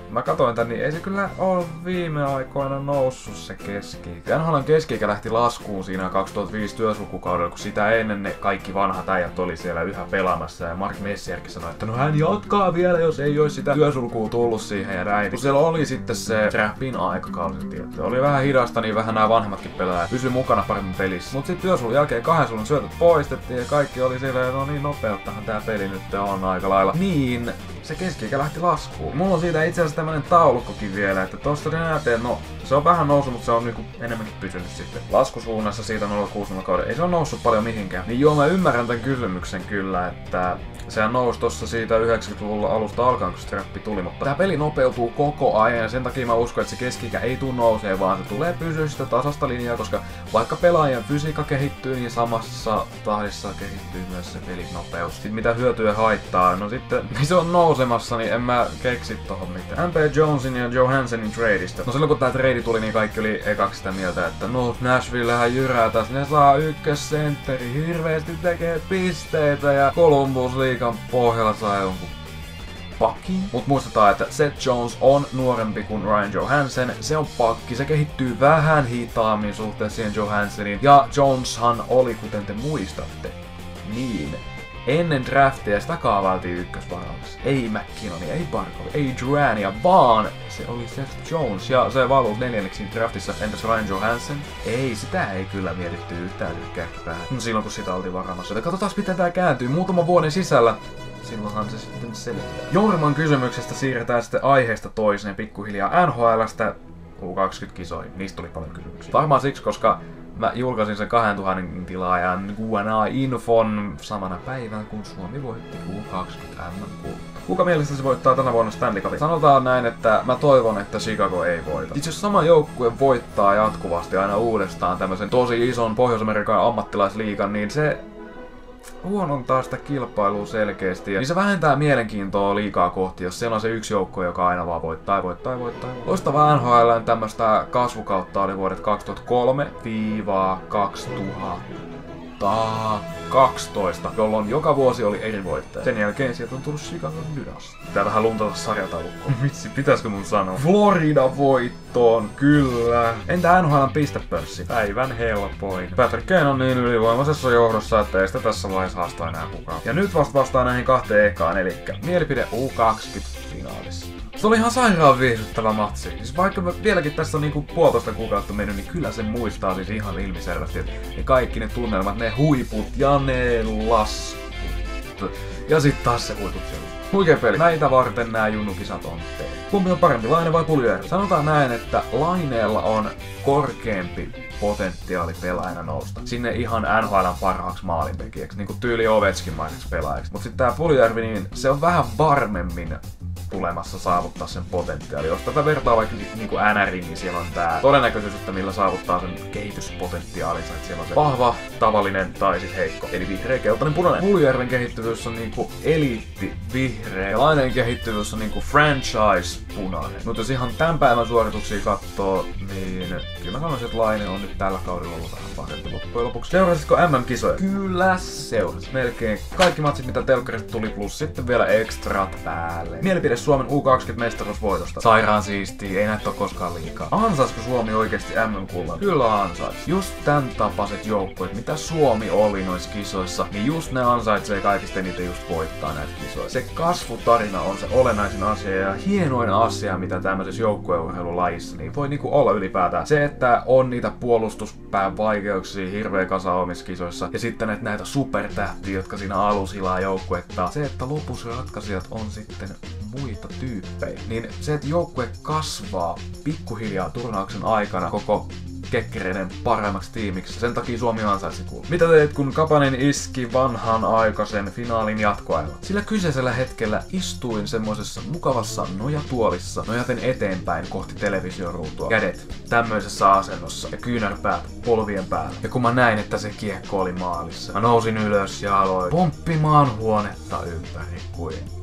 mä katsoin tän, niin ei se kyllä ole viime aikoina noussut se keski-ikä. N H L:n keski-ikä lähti laskuun siinä kaksituhattaviisi työsulkukaudella, kun sitä ennen ne kaikki vanhat äijät oli siellä yhä pelaamassa. Ja Mark Messierkin sanoi, että no hän jatkaa vielä, jos ei olisi sitä työsulkua tullut siihen ja näin. Kun siellä oli sitten se Trapin aikakausi, tietty. Oli vähän hidasta, niin vähän nämä vanhemmatkin pelaajat pysyi mukana paremmin pelissä. Mut sitten työsulun jälkeen kahden sulun syötöt poistettiin ja kaikki oli silleen, no niin nopeuttahan tää peli nyt on aika lailla. Niin se keski-ikä lähti laskuun. Mulla on siitä itse asiassa tämmönen taulukkokin vielä, että tosta te näette, että no se on vähän noussut, mutta se on niinku enemmänkin pysynyt sitten laskusuunnassa siitä nolla kuusi nolla kauden. Ei se on noussut paljon mihinkään. Niin joo, mä ymmärrän tän kysymyksen kyllä, että sehän nousi tossa siitä yhdeksänkymmentäluvulla alusta alkaen, kun se trappi tuli, mutta tää peli nopeutuu koko ajan ja sen takia mä uskon, että se keski-ikä ei tuu nousee, vaan se tulee pysyä sitä tasasta linjaa, koska vaikka pelaajan fysiikka kehittyy, niin samassa tahdissa kehittyy myös se pelin nopeus. Sitten mitä hyötyä haittaa, no sitten niin se on nousemassa, niin en mä keksi tohon mitään. M P Jonesin ja Johanssonin tradeista. No silloin kun tää trade tuli, niin kaikki oli ekaksi sitä mieltä, että no Nashvillehän jyrää tässä, ne saa ykkössentteri, hirveesti tekee pisteitä ja Columbus liigan pohjalla saa jonkun pakki. Mut muistetaan, että Seth Jones on nuorempi kuin Ryan Johansson. Se on pakki, se kehittyy vähän hitaammin suhteessa siihen Johanssoniin. Ja Joneshan oli, kuten te muistatte, niin ennen draftia sitä kaavailtiin ykkösvaraudessa. Ei McKinnonia, ei Barkov, ei Durania, vaan se oli Seth Jones. Ja se valui neljänneksi draftissa. Entäs Ryan Johansson? Ei, sitä ei kyllä mietitty yhtään kärkipäähän. Silloin kun sitä oltiin varamassa. Ja katsotaan miten tää kääntyy muutaman vuoden sisällä. Silloinhan se sitten selittää. Jorman kysymyksestä siirretään sitten aiheesta toiseen pikkuhiljaa N H L:stä U kaksikymmentä-kisoihin. Niistä tuli paljon kysymyksiä. Varmaan siksi, koska mä julkaisin sen kaksituhatta tilaajan Q and A-infon samana päivänä, kun Suomi voitti U kaksikymmentä M M-kultaa. Kuka mielestä se voittaa tänä vuonna Stanley Cupin? Sanotaan näin, että mä toivon, että Chicago ei voita. Itse asiassa sama joukkue voittaa jatkuvasti aina uudestaan tämmöisen tosi ison Pohjois-Amerikan ammattilaisliigan, niin se huonontaa sitä kilpailua selkeästi. Ja niin se vähentää mielenkiintoa liigaa kohti, jos siellä on se yksi joukko, joka aina vaan voittaa ja voittaa ja voittaa. Loistavaa N H L:n tämmöstä kasvukautta oli vuodet kaksituhattakolme kaksituhattakaksitoista, jolloin joka vuosi oli eri voittaja. Sen jälkeen sieltä on tullut Chicago Dynasty. Pitää vähän luntata sarjataulukkoon. Vitsi, pitäisikö mun sanoa? Florida voittoon, kyllä. Entä N H L:n pistepörssi? Päivän helpoin. Patrick Kane on niin ylivoimaisessa johdossa, että ei sitä tässä vaiheessa haastaa enää kukaan. Ja nyt vasta vastaa näihin kahteen ekaan, eli mielipide U kaksikymmentä finaalissa. Se oli ihan sairaan viihdyttävä matsi. Siis vaikka vieläkin tässä on niinku puolitoista kuukautta mennyt, niin kyllä se muistaa siis ihan ilmiselvästi, että ne kaikki ne tunnelmat, ne huiput ja ne laskut. Ja sit taas se huiput siellä. Huikea peli. Näitä varten nää junnukisat on tehty. Kumpi on parempi, Laine vai Puljujärvi? Sanotaan näin, että Laineella on korkeampi potentiaali pelaajana nousta sinne ihan N H L:n parhaaksi maalintekijäksi, niinku tyyli Ovechkin-maiseksi pelaajaksi. Mut sit tää Puljujärvi, niin se on vähän varmemmin tulemassa saavuttaa sen potentiaali. Jos tätä vertaa vaikka niinku N R:iin, niin siellä on tää todennäköisyys, että millä saavuttaa sen kehityspotentiaalinsa. Että siellä on se vahva, tavallinen tai sit heikko. Eli vihreä, keltainen, punainen. Puljujärven kehittyvyys on niinku eliitti, vihreä. Ja Laineen kehittyvyys on niinku franchise, punainen. Mutta jos ihan tämän päivän suorituksia katsoo, niin kyllä mä sanoisin, että Laine on nyt tällä kaudella ollut vähän parempi loppujen lopuksi. Seurasitko M M-kisoja? Kyllä seurasin. Melkein kaikki matsit, mitä telkkarista tuli, plus sitten vielä extrat päälle. Mielipide Suomen U kaksikymmentä mestaruusvoitosta. Sairaan siistiä, ei näitä oo koskaan liikaa. Ansaisko Suomi oikeesti M M-kullan? Kyllä ansais. Just tän tapaiset joukkueet, mitä Suomi oli noissa kisoissa, niin just ne ansaitsee kaikista eniten just voittaa näitä kisoja. Se kasvutarina on se olennaisin asia ja hienoin asia, mitä tämmöisessä joukkueurheilulajissa niin voi niinku olla ylipäätään. Se, että on niitä puolustuspään vaikeuksia hirveä kasa omissa kisoissa ja sitten että näitä supertähtiä, jotka siinä alussa hilaa joukkuetta. Se, että lopussa ratkaisijat on sitten muita tyyppejä. Niin se, että joukkue kasvaa pikkuhiljaa turnauksen aikana koko kekkereiden paremmaksi tiimiksi. Sen takia Suomi ansaitsi kuulla. Mitä teit, kun Kapanen iski vanhan aikaisen finaalin jatkoajalla? Sillä kyseisellä hetkellä istuin semmoisessa mukavassa nojatuolissa, nojaten eteenpäin kohti televisioruutua. Kädet tämmöisessä asennossa ja kyynärpäät polvien päällä. Ja kun mä näin, että se kiekko oli maalissa, mä nousin ylös ja aloin pomppimaan huonetta ympäri kuin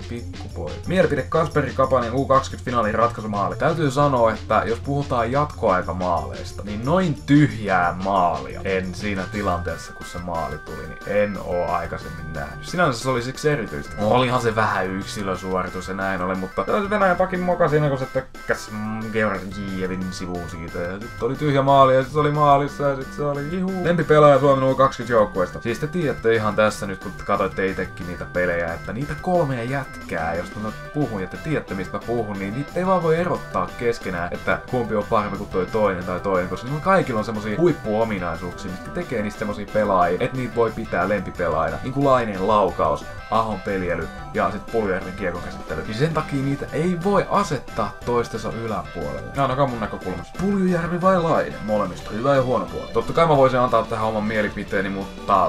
pikkupoi. Mielipide Kasperi Kapanen U kaksikymmentä-finaalin ratkaisumaali. Täytyy sanoa, että jos puhutaan jatkoaikamaaleista, niin noin tyhjää maalia en siinä tilanteessa, kun se maali tuli, niin en oo aikaisemmin nähnyt. Sinänsä se oli siksi erityistä. Olihan se vähän yksilösuoritus ja näin oli, mutta Venäjän pakin moka siinä, kun se tökkäs Georgievin sivuun siitä. Ja sit oli tyhjä maali ja sit se oli maalissa ja sit se oli juhu. Lempipelaaja Suomen U kaksikymmentä joukkueesta. Siis te tiedätte ihan tässä nyt, kun katsoitte itekin niitä pelejä, että niitä kolmea jätkää, jos mä puhun ja te tiedätte mistä mä puhun, niin niitä ei vaan voi erottaa keskenään, että kumpi on parempi kuin toi toinen tai toinen, koska niillä kaikilla on semmosia huippuominaisuuksia, mitkä tekee niistä semmosia pelaajia, että niitä voi pitää lempipelaajina. Niin kuin Laineen laukaus, Ahon peliäly ja sit Puljujärven kiekokäsittely. Niin sen takia niitä ei voi asettaa toistensa yläpuolelle. Ainakaan mun näkökulmassa. Puljujärvi vai Laine? Molemmista hyvä ja huono puoli. Totta kai mä voisin antaa tähän oman mielipiteeni, mutta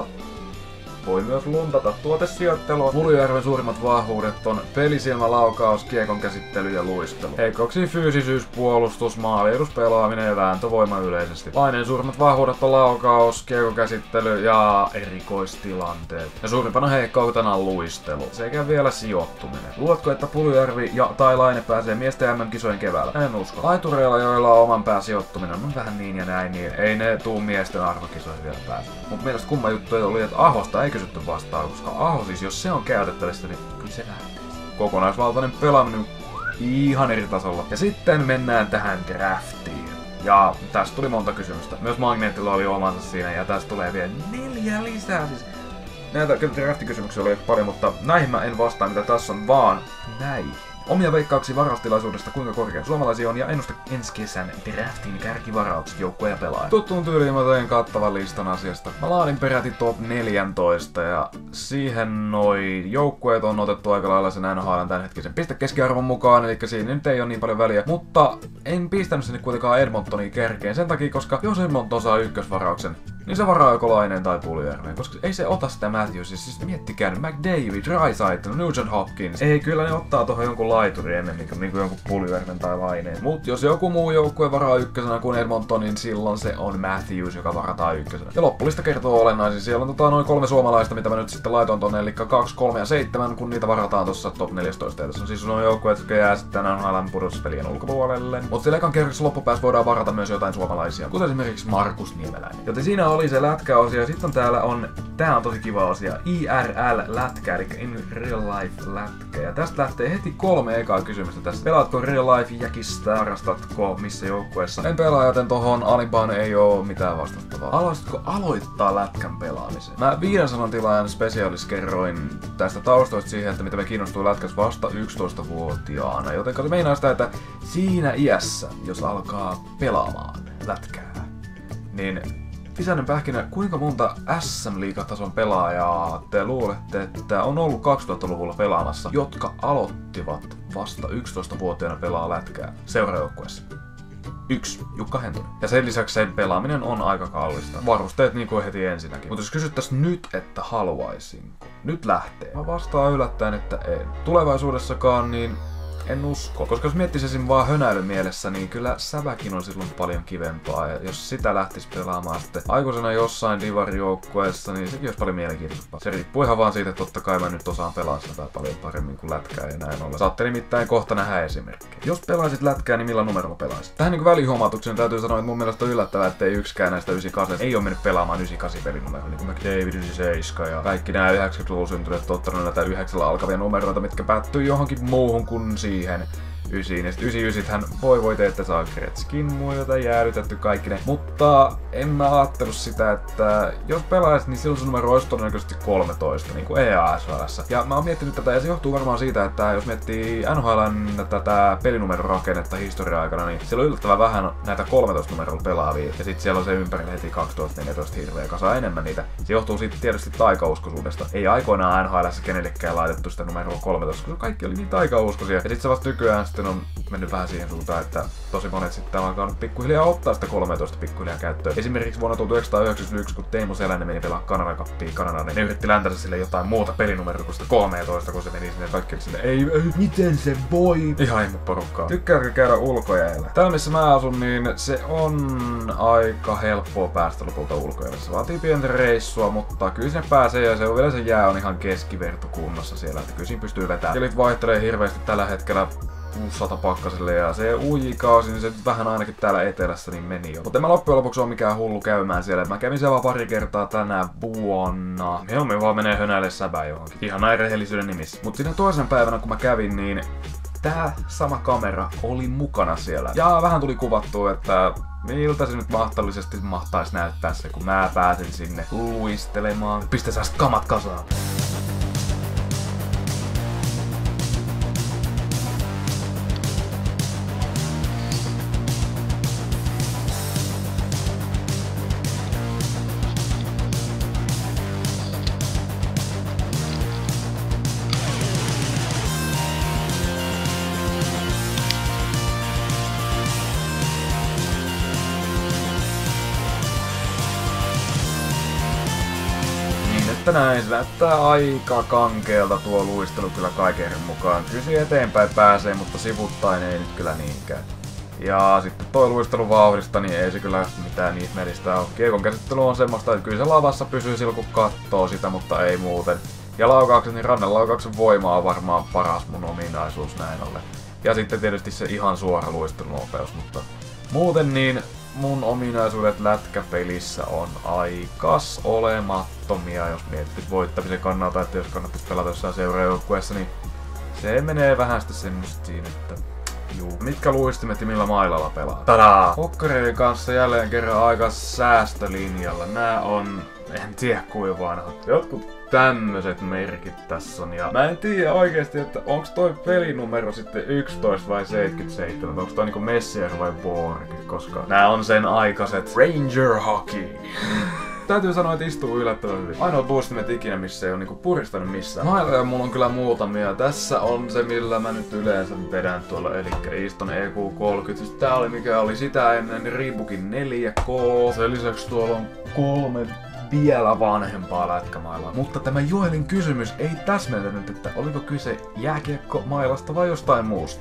voi myös luntata tuotesijoittelua. Puljujärven suurimmat vahvuudet on pelisilmä, laukaus, kiekon käsittely ja luistelu. Heikkoksi fyysisyys, puolustus, maaliedus, pelaaminen ja vääntövoima yleisesti. Laineen suurimmat vahvuudet on laukaus, kiekon käsittely ja erikoistilanteet. Ja suurimpana heikkoutena on luistelu sekä vielä sijoittuminen. Luotko, että Puljujärvi ja tai Laine pääsee miesten M M-kisojen keväällä? En usko. Laitureilla, joilla on oman pää sijoittuminen, on vähän niin ja näin, niin ei ne tuu miesten arvokisoihin vielä pääse. Mut mielestä kumma juttu oli, että Ahosta ei kysytty vastaan, koska Aho siis, jos se on käytettävissä, niin kyllä se lähtee. Kokonaisvaltainen pelaaminen ihan eri tasolla. Ja sitten mennään tähän draftiin. Ja tästä tuli monta kysymystä. Myös Magneettilla oli omansa siinä ja tästä tulee vielä neljä lisää. Siis näitä draftikysymyksiä oli paljon, mutta näihin mä en vastaa mitä tässä on, vaan näihin. Omia veikkauksia varaustilaisuudesta, kuinka korkea suomalaisia on, ja ennusta ensi kesän draftin kärkivaraukset joukkoja ja pelaaja. Tuttuun tyyliin mä tein kattavan listan asiasta. Mä laadin peräti top neljätoista ja siihen noi joukkueet on otettu aika lailla sen N H L:n tämänhetkisen pistekeskiarvon mukaan, eli siinä nyt ei ole niin paljon väliä. Mutta en pistänyt sinne kuitenkaan Edmontonia kärkeen sen takia, koska jos Edmonton saa ykkösvarauksen, niin se varaa joko Laineen tai Puljujärven, koska ei se ota sitä Matthewsia. Siis miettikää nyt, McDavid, Draisaitl, Nugent Hopkins. Ei, kyllä ne ottaa tohon jonkun laituri ennen niin kuin, niin kuin jonkun Puljujärven tai Laineen. Mut jos joku muu joukkue varaa ykkösenä kuin Edmonton, niin silloin se on Matthews, joka varataan ykkösenä. Ja loppulista kertoo olennaisin. Siellä on tota, noin kolme suomalaista, mitä mä nyt sitten laitoin tonne, eli kaksi, kolme ja seitsemän, kun niitä varataan tossa top neljätoista. Ja tässä on siis noin joukkueet, jotka jää sitten N H L:n pudotuspelien ulkopuolelle. Mut sillä ekan kerrassa loppupäässä voidaan varata myös jotain suomalaisia, kuten esimerkiksi Markus Niemeläinen. Joten siinä oli se lätkäosio. Sitten täällä on, tää on tosi kiva osia, I R L-lätkä, eli in real life lätkä. Ja tästä lähtee heti kolme ekaa kysymystä tästä. Pelaatko real life jäkistä, harrastatko missä joukkueessa? En pelaa, joten tohon alimpaan ei oo mitään vastattavaa. Aloisitko aloittaa lätkän pelaamisen? Mä viiden sanan tilaajan spesiaalis kerroin tästä taustoista siihen, että mitä me kiinnostui lätkässä vasta yksitoistavuotiaana. Joten se meinaa sitä, että siinä iässä, jos alkaa pelaamaan lätkää, niin Pisäinen pähkinä, kuinka monta S M-liigatason pelaajaa te luulette, että on ollut kaksituhattaluvulla pelaamassa, jotka aloittivat vasta yksitoistavuotiaana pelaa lätkää seurajoukkueessa? Yksi, Jukka Hentunen. Ja sen lisäksi sen pelaaminen on aika kallista. Varusteet niin kuin heti ensinnäkin. Mutta jos kysyttäis nyt, että haluaisinko, nyt lähtee. Mä vastaan yllättäen, että en. Tulevaisuudessakaan niin en usko. Koska jos miettisin vaan hönäilyn mielessä, niin kyllä säväkin on silloin paljon kivempaa. Ja jos sitä lähtis pelaamaan sitten aikuisena jossain divarijoukkueessa, niin sekin olisi paljon mielenkiintoisempaa. Se riippuu ihan vaan siitä, että totta kai mä nyt osaan pelaa sitä paljon paremmin kuin lätkää ja näin ollen. Saatte nimittäin kohta nähdä esimerkkejä. Jos pelaisit lätkää, niin millä numerolla pelaisit? Tähän niin välihuomautukseen täytyy sanoa, että mun mielestä on yllättävää, että ei yksikään näistä yhdeksänkymmentäkahdeksan ei ole mennyt pelaamaan yhdeksänkymmentäkahdeksan pelinumeroa, niin kuin McDavid yhdeksänkymmentäseitsemän ja kaikki nämä yhdeksänkymmentäluvun syntyneet ottanut näitä yhdeksällä alkavia numeroita, mitkä päättyy johonkin muuhun kuin siihen ysiin. Ja sit yhdeksänkymmentäyhdeksän voi voi te ette saa Gretzkin muilta jäädytetty kaikki ne. Mutta en mä ajattellut sitä, että jos pelaisit, niin silloin se numero olisi todennäköisesti kolmetoista, niin kuin E A S L:ssä. Ja mä oon miettinyt tätä, ja se johtuu varmaan siitä, että jos miettii N H L:n tätä pelinumerorakennetta historia-aikana, niin siellä on yllättävän vähän näitä kolmetoista numerolla pelaavia. Ja sit siellä on se ympärillä heti kaksitoista neljätoista hirveä kasa enemmän niitä. Se johtuu siitä tietysti taikauskoisuudesta. Ei aikoinaan N H L:ssä kenellekään laitettu sitä numeroa kolmetoista, koska kaikki oli niin taikauskoisia. Ja sit se vasta nykyään sitten on mennyt vähän siihen suuntaan, että tosi monet sitten on alkanut pikkuhiljaa ottaa sitä kolmetoista pikkuhiljaa käyttöön. Esimerkiksi vuonna tuhatyhdeksänsataayhdeksänkymmentäyksi, kun Teemu Selänne meni pelaa Kanada Cupia Kanadaan, niin ne yritti läntänsä sille jotain muuta pelinumeroa kuin sitä kolmetoista, kun se meni sinne kaikki sille, ei, ei, miten se voi? Ihan ihme porukkaa. Tykkäätkö käydä ulkojäällä? Täällä missä mä asun, niin se on aika helppoa päästä lopulta ulkojäälle. Se vaatii pientä reissua, mutta kyllä sinne pääsee ja se on vielä se jää on ihan keskivertokunnossa siellä, että kyllä siinä pystyy vetämään. Kelit vaihtelee hirveästi tällä hetkellä kuusisataa pakkaselle ja se uujikausi, niin se vähän ainakin täällä etelässä niin meni jo. Mutta en mä loppujen lopuksi ole mikään hullu käymään siellä. Mä kävin siellä vaan pari kertaa tänä vuonna. Mieluummin vaan menee hönäille säbää johonkin. Ihan näin rehellisyyden nimissä. Mut siinä toisen päivänä kun mä kävin, niin tää sama kamera oli mukana siellä. Ja vähän tuli kuvattua, että miltä se nyt mahdollisesti mahtaisi näyttää se, kun mä pääsin sinne luistelemaan. Pistä sä kamat kasaan. Näin, se näyttää aika kankeelta tuo luistelu kyllä kaiken mukaan. Kyllä eteenpäin pääsee, mutta sivuttain ei nyt kyllä niinkään. Ja sitten toi luistelun vauhdista, niin ei se kyllä mitään ihmeellistä ole. Kiekon käsittely on semmoista, että kyllä se lavassa pysyy silloin kun kattoo sitä, mutta ei muuten. Ja laukaukset, niin rannelaukauksen voima on varmaan paras mun ominaisuus näin ollen. Ja sitten tietysti se ihan suora luistelunopeus, mutta muuten niin mun ominaisuudet lätkäpelissä on aikas olemattomia, jos miettii voittamisen kannalta, että jos kannattaa pelata jossain seuraajoukkueessa, niin se menee vähän sitten semmoista siinä, että juu. Mitkä luistimet ja millä mailalla pelaa? Tadaa! Hokkareiden kanssa jälleen kerran aika säästölinjalla. Nää on, en tiedä kuinka vanhat. Jotkut tämmöset merkit tässä on. Ja mä en tiedä oikeesti, että onks toi pelinumero sitten yksitoista vai seitsemänkymmentäseitsemän. Onks toi niinku Messier vai Borg, koska nää on sen aikaiset Ranger Hockey. Täytyy sanoa, että istuu yllättävän hyvin. Ainoa boostimet ikinä, missä ei oo niinku puristanut missään. Mailoja mulla on kyllä muutamia. Tässä on se, millä mä nyt yleensä vedän tuolla, elikkä Easton E Q kolmekymmentä. Tää oli mikä oli sitä ennen Reebokin neljä K. Sen lisäksi tuolla on kolme vielä vanhempaa lätkämailaa. Mutta tämä Joelin kysymys ei täsmentänyt, että oliko kyse jääkiekkomailasta vai jostain muusta.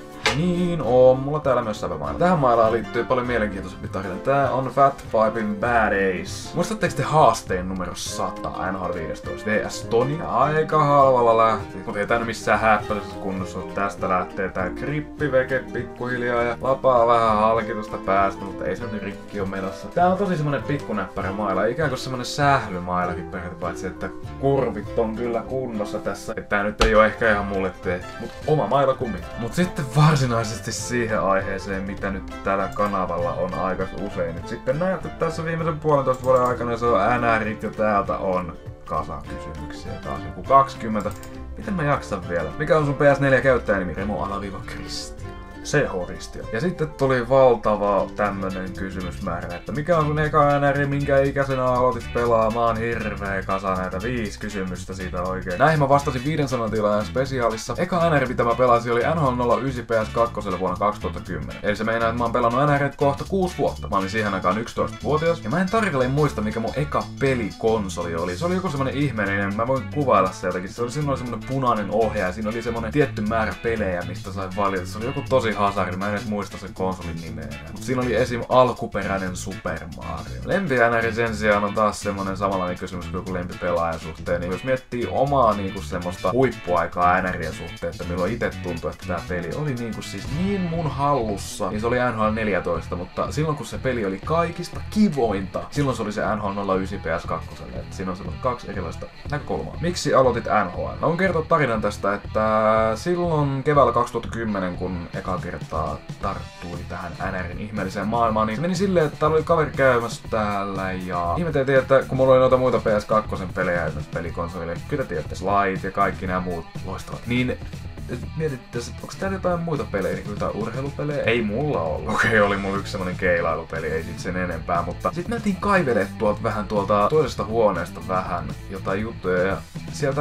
Niin on, mulla täällä myös säpämaila. Tähän mailaan liittyy paljon mielenkiintoisempi tarina. Tää on Fat Pipen Bad Ace. Muistatteko te haasteen numero sata N H L viisitoista? V S Toni. Aika halvalla lähti. Mutta ei tää nyt missään häppäisessä kunnossa. Tästä lähtee tää grippiveke pikkuhiljaa ja lapaa vähän halkitusta päästä, mutta ei se nyt rikki oo menossa. Tää on tosi semmonen pikkunäppärä maila. Ikään kuin semmonen sählymailakin periaatteessa, paitsi että kurvit on kyllä kunnossa tässä. Et tää nyt ei oo ehkä ihan mulle tehty, mut oma maila kumminkin. Mut sitten varsinaisesti siihen aiheeseen, mitä nyt tällä kanavalla on aika usein. Nyt sitten näette tässä viimeisen puolentoista vuoden aikana, se on N Rit ja täältä on kasa kysymyksiä. Taas joku kaksikymmentä. Miten mä jaksan vielä? Mikä on sun P S neljä käyttäjänimi? Remo-Kristian. C H-Ristian. Ja sitten tuli valtava tämmönen kysymysmäärä, että mikä on sun eka N R, minkä ikäisenä aloitit pelaamaan? Hirveä kasa näitä viisi kysymystä siitä oikein. Näihin mä vastasin viisisataa tilaajan spesiaalissa. Eka N R, mitä mä pelasin, oli N H L nolla yhdeksän P S kaksi vuonna kaksituhattakymmenen. Eli se meinaa, että mä oon pelannut N R kohta kuusi vuotta. Mä olin siihen aikaan yksitoistavuotias. Ja mä en tarkalleen muista, mikä mun eka pelikonsoli oli. Se oli joku semmonen ihmeellinen, mä voin kuvailla se jotenkin. Se oli silloin semmonen punainen ohjaaja. Siinä oli semmonen tietty määrä pelejä, mistä sai valita. Se oli joku tosi hasari, mä en edes muista sen konsolin nimeä. Mut siinä oli esim. Alkuperäinen Super Mario. Lempi-N R sen sijaan on taas semmonen samanlainen kysymys kuin joku lempipelaajan suhteen. Niin jos miettii omaa niinku semmoista huippuaikaa N R:n suhteen, että milloin ite tuntui, että tää peli oli niinku siis niin mun hallussa, niin se oli N H L neljätoista, mutta silloin kun se peli oli kaikista kivointa, silloin se oli se N H L nolla yhdeksän P S kaksi. Että siinä on semmoinen kaksi erilaista näkökulmaa. Miksi aloitit N H L? Mä voin kertoa tarinan tästä, että silloin keväällä kaksituhattakymmenen, kun eka kertaa tarttui tähän N R:n ihmeelliseen maailmaan, niin se meni silleen, että täällä oli kaveri käymässä täällä ja ihmeteltiin, että kun mulla oli noita muita P S kaksi pelejä pelikonsolille, kyllä tiedätte, Slide ja kaikki nämä muut loistavat, niin mietittiin, että onko täällä jotain muita pelejä, niin jotain urheilupelejä? Ei mulla ollut. Okei, okay, oli mulla yksi semmonen keilailupeli, ei sit sen enempää, mutta sit mentiin kaivelemaan tuolta vähän tuolta toisesta huoneesta vähän jotain juttuja ja sieltä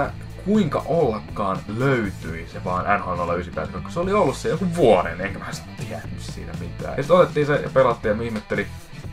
kuinka ollakaan löytyi se vaan N H L nolla yhdeksän, koska se oli ollut se joku vuoden, enkä mä sitten tiennyt siitä mitään. Ja sit otettiin se ja pelattiin ja mä ihmettelin.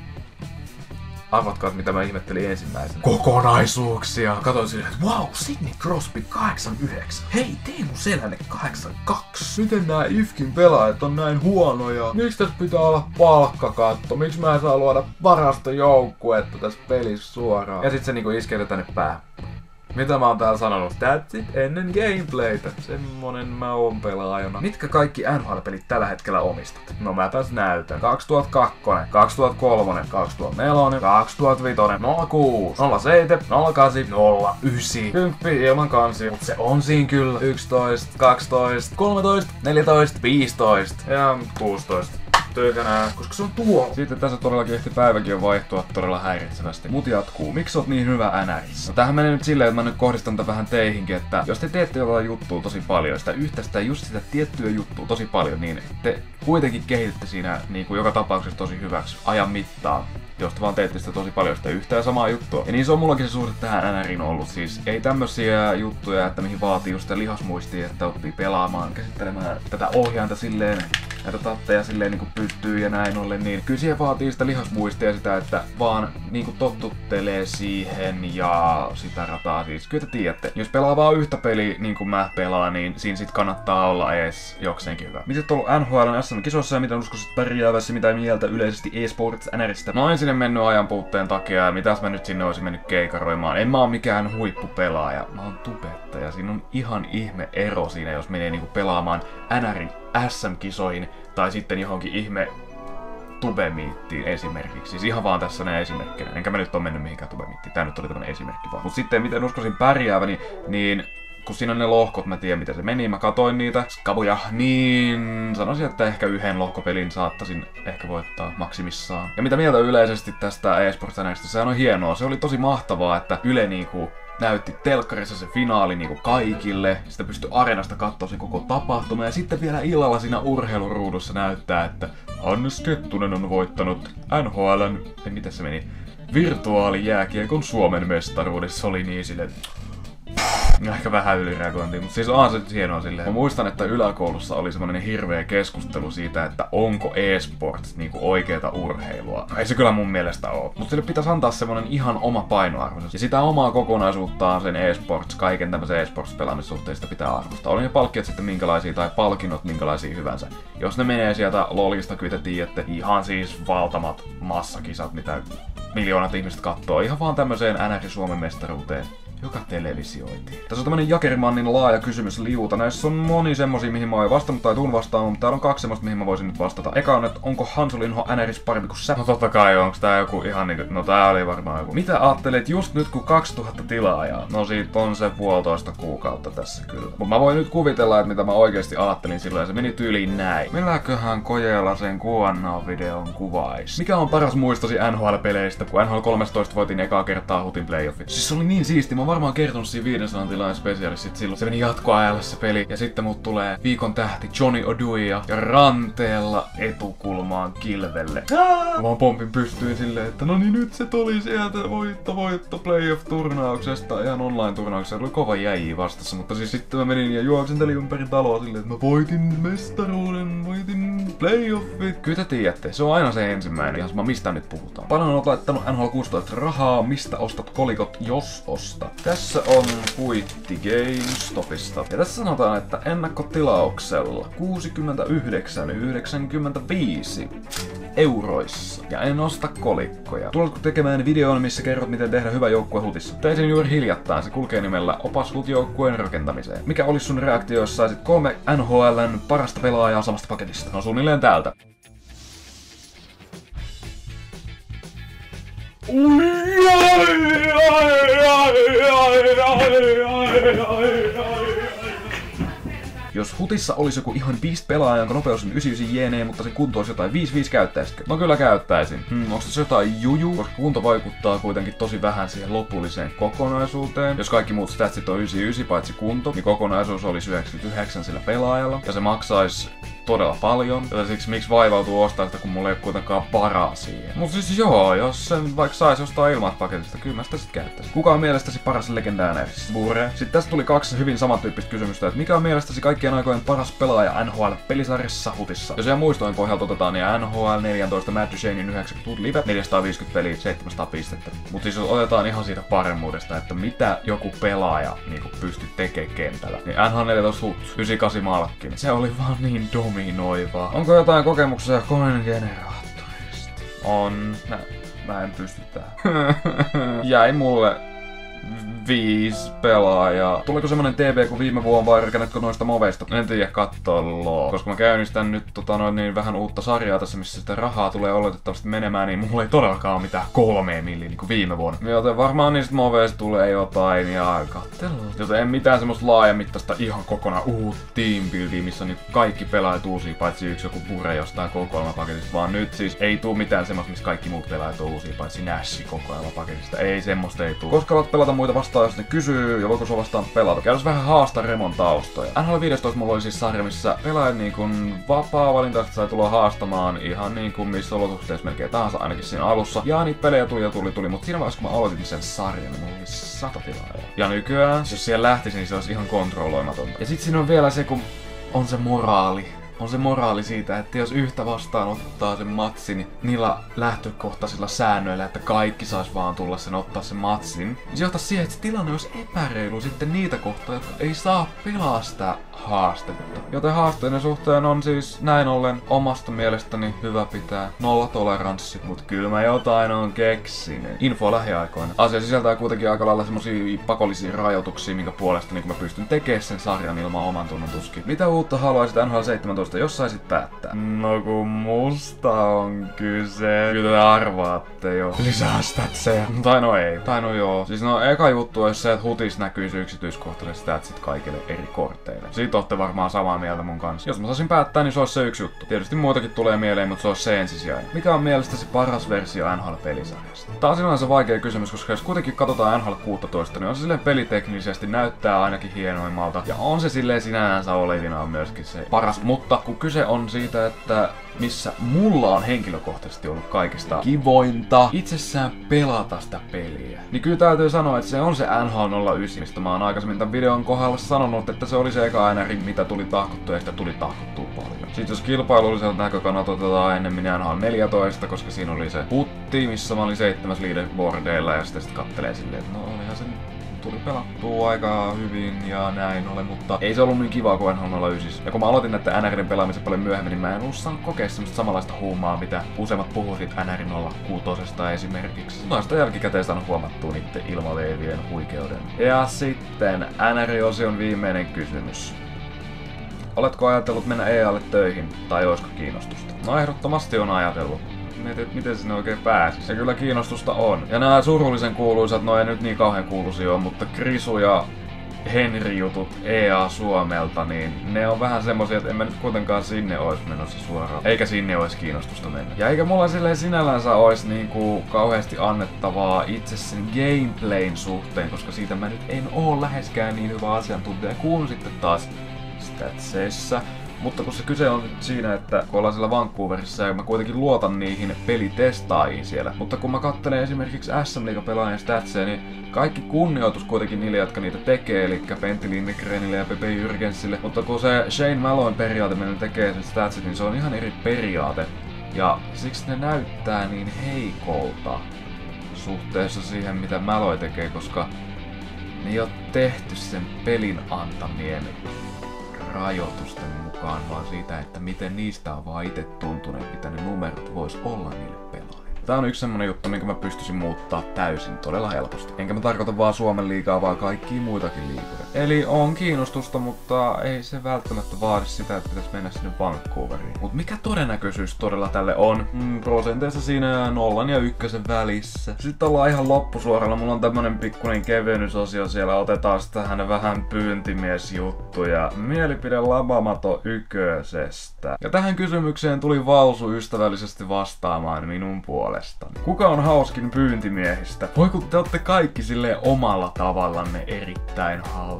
Arvatkaa, mitä mä ihmettelin ensimmäisenä. Kokonaisuuksia! Katoin silleen, että wow, Sidney Crosby kahdeksankymmentäyhdeksän. Hei, Teemu Selänne kahdeksankymmentäkaksi. Miten nää I F K:n pelaajat on näin huonoja? Miksi tässä pitää olla palkkakatto? Miksi mä en saa luoda parasta joukkuetta tässä pelissä suoraan? Ja sit se niinku iskee tänne päähän. Mitä mä oon täällä sanonut? That's it, ennen gameplaytä. Semmonen mä oon pelaajana. Mitkä kaikki N H L-pelit tällä hetkellä omistat? No mäpäs näytän. kaksituhattakaksi, kaksituhattakolme, kaksituhattaneljä, kaksituhattaviisi, nolla kuusi, nolla seitsemän, nolla kahdeksan, nolla yhdeksän. Kymppi ilman kansia. Mut se on siinä kyllä. yksitoista, kaksitoista, kolmetoista, neljätoista, viisitoista ja kuusitoista. Tyykänää, koska se on tuo. Sitten tässä todellakin ehti päiväkin jo vaihtua todella häiritsevästi. Mut jatkuu. Miksi oot niin hyvä Närissä? No tämähän menee nyt silleen, että mä nyt kohdistan tätä vähän teihinkin, että jos te teette jotain juttua tosi paljon, sitä yhtä sitä just sitä tiettyä juttua tosi paljon, niin te kuitenkin kehitytte siinä niin kuin joka tapauksessa tosi hyväksi ajan mittaan. Jos te vaan teette sitä tosi paljon sitä yhtä ja samaa juttua. Ja niin se on mullakin se suhde tähän N R:iin ollut. Siis ei tämmösiä juttuja, että mihin vaatii just sitä lihasmuistia, että oppii pelaamaan, käsittelemään tätä ohjainta silleen, näitä tatteja silleen niinku pystyy ja näin ollen, niin kyllä siihen vaatii sitä lihasmuistia ja sitä, että vaan niinku tottuttelee siihen ja sitä rataa siis. Kyllä te tiedätte, jos pelaa vaan yhtä peliä niin kuin mä pelaan, niin siinä sit kannattaa olla ees jokseenkin hyvä. Mitä oot ollut N H L:n S M-kisossa ja mitä uskoisit pärjäävässä, mitä mieltä yleisesti eSports N R:stä? Mä oon sinne mennyt ajan puutteen takia ja mitäs mä nyt sinne olisin mennyt keikaroimaan. En mä oo mikään huippupelaaja, mä oon tubettaja. Siinä on ihan ihme ero siinä, jos menee niinku pelaamaan N R:n S M-kisoihin tai sitten johonkin ihme tubemiittiin esimerkiksi. Siis ihan vaan tässä näin esimerkkinä. Enkä mä nyt oo mennyt mihinkään tubemiittiin. Tää nyt oli tämmönen esimerkki vaan. Mut sitten miten uskoisin pärjääväni, niin kun siinä on ne lohkot, mä tiedän miten se meni, mä katoin niitä skabuja, niin sanoisin, että ehkä yhden lohkopelin saattaisin ehkä voittaa maksimissaan. Ja mitä mieltä yleisesti tästä eSports N R:stä, sehän on hienoa. Se oli tosi mahtavaa, että Yle niinku näytti telkkarissa se finaali niinku kaikille. Sitä pystyi areenasta katsoa sen koko tapahtuma. Ja sitten vielä illalla siinä urheiluruudussa näyttää, että Hannes Kettunen on voittanut N H L:n, ei miten se meni, virtuaalijääkiekon Suomen mestaruudessa. Oli niin silleen, ehkä vähän ylireagointia, mutta siis onhan se hienoa silleen. Mä muistan, että yläkoulussa oli semmonen hirveä keskustelu siitä, että onko e-sports niinku oikeeta urheilua. No ei se kyllä mun mielestä oo. Mutta sille pitäisi antaa semmonen ihan oma painoarvo. Ja sitä omaa kokonaisuuttaan sen e-sports, kaiken tämmösen e-sports pelaamissuhteista pitää arvostaa. Oli ne palkkiot sitten minkälaisia tai palkinnot minkälaisia hyvänsä. Jos ne menee sieltä LoLista, kyllä te tiedätte, ihan siis valtamat massakisat, mitä miljoonat ihmiset kattoo. Ihan vaan tämmöiseen N R Suomen mestaruuteen, joka televisioitiin. Tässä on tämmönen Jakerimannin laaja kysymys liuta. Näissä on moni semmosia, mihin mä oon vastannut tai tuun vastaamaan, mutta täällä on kaksi semmoista, mihin mä voisin nyt vastata. Eka on, että onko Hansulinho N R:ssä parempi kuin sä? No totta kai, onks tää joku ihan niinku, no tää oli varmaan joku. Mitä ajattelet just nyt kun kaksituhatta tilaajaa? No siitä on se puolitoista kuukautta tässä kyllä. Mut mä voin nyt kuvitella, että mitä mä oikeesti ajattelin silloin, se meni tyyliin näin. Milläköhän kojeella sen Q N A-videon kuvais? Mikä on paras muistosi N H L-peleistä, kun N H L kolmetoista voitiin ekaa kertaa Hutin playoffit? Siis se oli niin siisti, mä varmaan kertonut siinä viidensadan tilaajien spesiaalissa sit silloin. Se meni jatkoajalle se peli ja sitten mut tulee viikon tähti Johnny Oduya ja ranteella etukulmaan kilvelle. Mä vaan pompin pystyin silleen, että no niin nyt se tuli sieltä voitto voitto playoff-turnauksesta. Ihan online-turnauksessa oli kova jäjiä vastassa, mutta siis sitten mä menin ja juoksentelin ympäri taloa silleen, että mä voitin mestaruuden, voitin playoffit. Kyllä te tiedätte, se on aina se ensimmäinen, ihan sama mistä nyt puhutaan. Paljon oot laittanut N H L kuusitoista rahaa, mistä ostat kolikot, jos ostat. Tässä on kuitti GameStopista. Ja tässä sanotaan, että ennakkotilauksella kuusikymmentäyhdeksän yhdeksänkymmentäviisi euroissa. Ja en osta kolikkoja. Tuletko tekemään videon, missä kerrot, miten tehdä hyvä joukkue Hutissa? Tein sen juuri hiljattain. Se kulkee nimellä Opas Hut-joukkueen rakentamiseen. Mikä olisi sun reaktio, jos saisit kolme N H L:n parasta pelaajaa samasta paketista? No suunnilleen täältä. Jos Hutissa olisi joku ihan beast pelaaja, jonka nopeus on yhdeksänkymmentäyhdeksän jenee, mutta sen kunto olisi jotain viisi viisi, käyttäisitkö? No kyllä käyttäisin. Hmm, onko se jotain juju? Koska kunto vaikuttaa kuitenkin tosi vähän siihen lopulliseen kokonaisuuteen. Jos kaikki muut statsit on yhdeksänkymmentäyhdeksän paitsi kunto, niin kokonaisuus olisi yhdeksänkymmentäyhdeksän sillä pelaajalla. Ja se maksaisi todella paljon. Ja siksi miksi vaivautuu ostaa sitä, kun mulla ei ole kuitenkaan varaa siihen. Mut siis joo, jos sen vaikka saisi ostaa ilman paketista, kyllä mä sitä sit käyttäisin. Kuka on mielestäsi paras Legend Nfs? Bure. Sitten tästä tuli kaksi hyvin samantyyppistä kysymystä, että mikä on mielestäsi kaikkien aikojen paras pelaaja N H L-pelisarjassa hutissa? Jos ihan muistoin pohjalta otetaan, niin N H L neljätoista Matt Duchenein yhdeksänkymmentä live, neljäsataaviisikymmentä peliä, seitsemänsataa pistettä. Mut siis jos otetaan ihan siitä paremmuudesta, että mitä joku pelaaja niinku pystyy tekemään kentällä, niin N H L neljätoista hut, yhdeksänkymmentäkahdeksan malkkin. Se oli vaan niin dominoivaa. Onko jotain kokemuksia Coin Generaattorista? On. Mä, mä en pysty tähän. Jäi mulle viisi pelaajaa. Tuliko semmonen T V kuin viime vuonna vai rakennetko noista moveista? En tiedä, kattoo. Koska mä käynnistän nyt tota noin niin vähän uutta sarjaa tässä, missä sitä rahaa tulee oletettavasti menemään, niin mulla ei todellakaan ole mitään kolmea milliä niin kuin viime vuonna. Joten varmaan niistä moveista tulee jotain ja kattellaan. Joten en mitään semmoista laajamittaista ihan kokonaan uut teambuildia, missä on niin kaikki pelaajat uusia, paitsi yksi joku Bure jostain kokoelmapaketista. Vaan nyt siis ei tuu mitään semmoista, missä kaikki muut pelaajat on uusia, paitsi Nashi kokoelmapaketista. Ei semmoista ei tuu. Koska alat pelata muita vastaan, jos ne kysyy ja voiko sua vastaan pelata. Käydäs vähän haastaa Remon taustoja. N H L viisitoista mulla oli siis sarja, missä pelaajat niin kun vapaa-valintaisesti sai tulla haastamaan ihan niin kuin missä olosuhteissa melkein tahansa, ainakin siinä alussa. Ja niitä pelejä tuli ja tuli tuli, mutta siinä vaiheessa kun mä aloitin sen sarjan, niin mulla oli sata tilaajaa. Ja nykyään, jos siellä lähtisi, niin se olisi ihan kontrolloimatonta. Ja sit siinä on vielä se, kun on se moraali. On se moraali siitä, että jos yhtä vastaan ottaa sen matsin, niin niillä lähtökohtaisilla säännöillä, että kaikki sais vaan tulla sen ottaa sen matsin, niin se johtaa siihen, että se tilanne olisi epäreilu sitten niitä kohtaa, jotka ei saa pelaa sitä haastetta. Joten haasteiden suhteen on siis näin ollen omasta mielestäni hyvä pitää nollatoleranssi, mut kyllä mä jotain on keksinyt. Info lähiaikoina. Asia sisältää kuitenkin aika lailla semmosia pakollisia rajoituksia, minkä puolesta niin mä pystyn tekemään sen sarjan ilman oman tunnon tuskin. Mitä uutta haluaisit N H L seitsemäntoista, jos saisit päättää? No kun musta on kyse. Kyllä te arvaatte jo. Lisää statseja. Tai no ei. Tai no joo. Siis no eka juttu olisi se, että hutis näkyisi yksityiskohtaiset statsit kaikille eri korteille. Siitä ootte varmaan samaa mieltä mun kanssa. Jos mä saisin päättää, niin se olisi se yksi juttu. Tietysti muutakin tulee mieleen, mutta se olisi se ensisijainen. Mikä on mielestäsi paras versio N H L-pelisarjasta? Tää on sinänsä vaikea kysymys, koska jos kuitenkin katsotaan N H L kuusitoista, niin on se silleen peliteknisesti näyttää ainakin hienoimmalta. Ja on se silleen sinänsä olevinaan myöskin se paras. Mutta kun kyse on siitä, että missä mulla on henkilökohtaisesti ollut kaikista kivointa itsessään pelata sitä peliä, niin kyllä täytyy sanoa, että se on se N H L nolla yhdeksän, mistä mä oon aikaisemmin tämän videon kohdalla sanonut, että se oli se eka N R, mitä tuli tahkottua ja sitä tuli tahkottua paljon. Sitten jos kilpailulliselta näkökannalta otetaan ennemmin N H L neljätoista, koska siinä oli se putti, missä mä olin seitsemäs leaderboardeilla ja sitten sit kattelee silleen, että no olihan se tuli pelattua aika hyvin ja näin ollen, mutta ei se ollut niin kivaa kuin N H L nolla yhdeksän. Ja kun mä aloitin näiden N R:n pelaamisen paljon myöhemmin, niin mä en ollut saanut kokea semmoista samanlaista huumaa, mitä useimmat puhuu siitä N R nolla kuusi esimerkiksi. No sitä jälkikäteen saanut huomattua niiden ilmaleivien huikeuden. Ja sitten N R-osion viimeinen kysymys. Oletko ajatellut mennä E A:lle töihin, tai olisiko kiinnostusta? No ehdottomasti on ajatellut. Mietin, että miten sinne oikein pääsis. Ja kyllä kiinnostusta on. Ja nämä surullisen kuuluisat, no ei nyt niin kauhean kuuluisia ole, mutta Krisu ja Henri-jutut E A Suomelta, niin ne on vähän semmosia, että en mä nyt kuitenkaan sinne ois menossa suoraan. Eikä sinne ois kiinnostusta mennä. Ja eikä mulla silleen sinällänsä ois niinku kauheasti annettavaa itse sen gameplayn suhteen, koska siitä mä nyt en oo läheskään niin hyvä asiantuntija kuin sitten taas statseissa. Mutta kun se kyse on siinä, että kun ollaan siellä Vancouverissa ja mä kuitenkin luotan niihin pelitestaajiin siellä. Mutta kun mä katselen esimerkiksi S M-liigapelaajien statseja, niin kaikki kunnioitus kuitenkin niille, jotka niitä tekee, eli Pentti Lindgrenille ja Pepe Jürgensille. Mutta kun se Shane Maloin periaate, millä tekee sen statsit, niin se on ihan eri periaate. Ja siksi ne näyttää niin heikolta suhteessa siihen, mitä Maloi tekee, koska ne ei oo tehty sen pelin antamien rajoitusten mukaan, vaan siitä, että miten niistä on vaan itse tuntuneet, mitä ne numerot vois olla niille pelaajille. Tää on yksi semmonen juttu, minkä mä pystyisin muuttaa täysin todella helposti. Enkä mä tarkoita vaan Suomen liigaa, vaan kaikkia muitakin liigoja. Eli on kiinnostusta, mutta ei se välttämättä vaadi sitä, että pitäisi mennä sinne Vancouveriin. Mut mikä todennäköisyys todella tälle on? Mm, prosenteissa siinä nollan ja ykkösen välissä. Sitten ollaan ihan loppusuoralla. Mulla on tämmönen pikkuinen kevennysosio siellä. Otetaan tähän vähän pyyntimiesjuttuja. Mielipide Labamato ykösestä. Ja tähän kysymykseen tuli Valsu ystävällisesti vastaamaan minun puolestani. Kuka on hauskin pyyntimiehistä? Voi kun te ootte kaikki silleen omalla tavallanne erittäin hauskoja.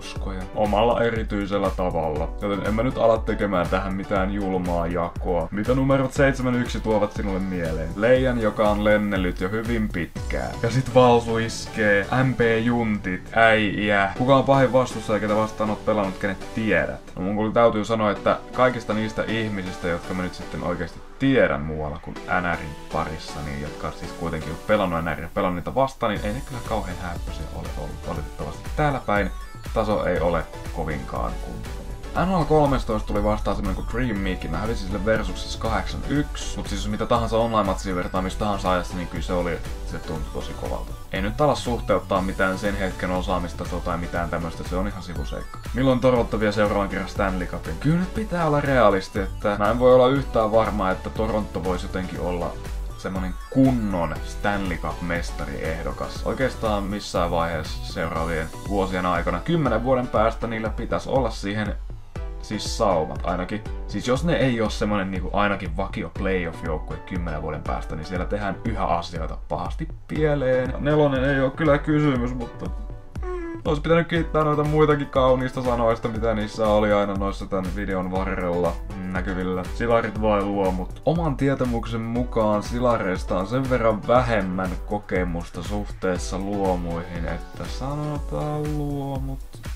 hauskoja omalla erityisellä tavalla. Joten en mä nyt ala tekemään tähän mitään julmaa jakoa. Mitä numerot seitsemän yksi tuovat sinulle mieleen? Leijan, joka on lennellyt jo hyvin pitkään. Ja sit Valsu iskee. M P-juntit. Äijä. Kuka on pahin vastuussa ja ketä vastaan oot pelannut, kenet tiedät? No mun kyllä täytyy sanoa, että kaikista niistä ihmisistä, jotka mä nyt sitten oikeasti tiedän muualla kuin N R:n parissa, niin jotka siis kuitenkin on pelannut N R:n ja pelannut niitä vastaan, niin ei ne kyllä kauhean häppöisiä ole ollut valitettavasti. Täällä päin taso ei ole kovinkaan kunnollinen. N L kolmetoista tuli vastaan semmonen kuin Dream Mickey. Mä hävisin sille versuksessa kahdeksan yksi, mut siis mitä tahansa online-matsia vertaa mistä tahansa ajassa, niin kyllä se oli, se tuntui tosi kovalta. Ei nyt ala suhteuttaa mitään sen hetken osaamista tai mitään tämmöstä, se on ihan sivuseikka. Milloin Toronto vie seuraavan kerran Stanley Cupin? Kyllä nyt pitää olla realisti, että mä en voi olla yhtään varma, että Toronto voisi jotenkin olla semmonen kunnon Stanley Cup-mestariehdokas. Oikeastaan missään vaiheessa seuraavien vuosien aikana, kymmenen vuoden päästä niillä pitäisi olla siihen siis saumat ainakin. Siis jos ne ei oo semmonen niinku ainakin vakio playoff-joukkue kymmenen vuoden päästä, niin siellä tehdään yhä asioita pahasti pieleen. Nelonen ei oo kyllä kysymys, mutta olisi pitänyt kiittää noita muitakin kauniista sanoista, mitä niissä oli aina noissa tän videon varrella näkyvillä. Silarit vai luomut? Oman tietämyksen mukaan silareista on sen verran vähemmän kokemusta suhteessa luomuihin, että sanotaan luomut.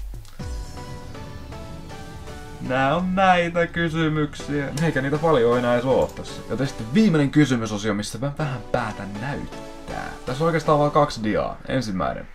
Nää on näitä kysymyksiä. Eikä niitä paljon enää edes oo tässä. Joten sitten viimeinen kysymysosio, missä mä vähän päätän näyttää. Tässä on oikeastaan vain kaksi diaa. Ensimmäinen.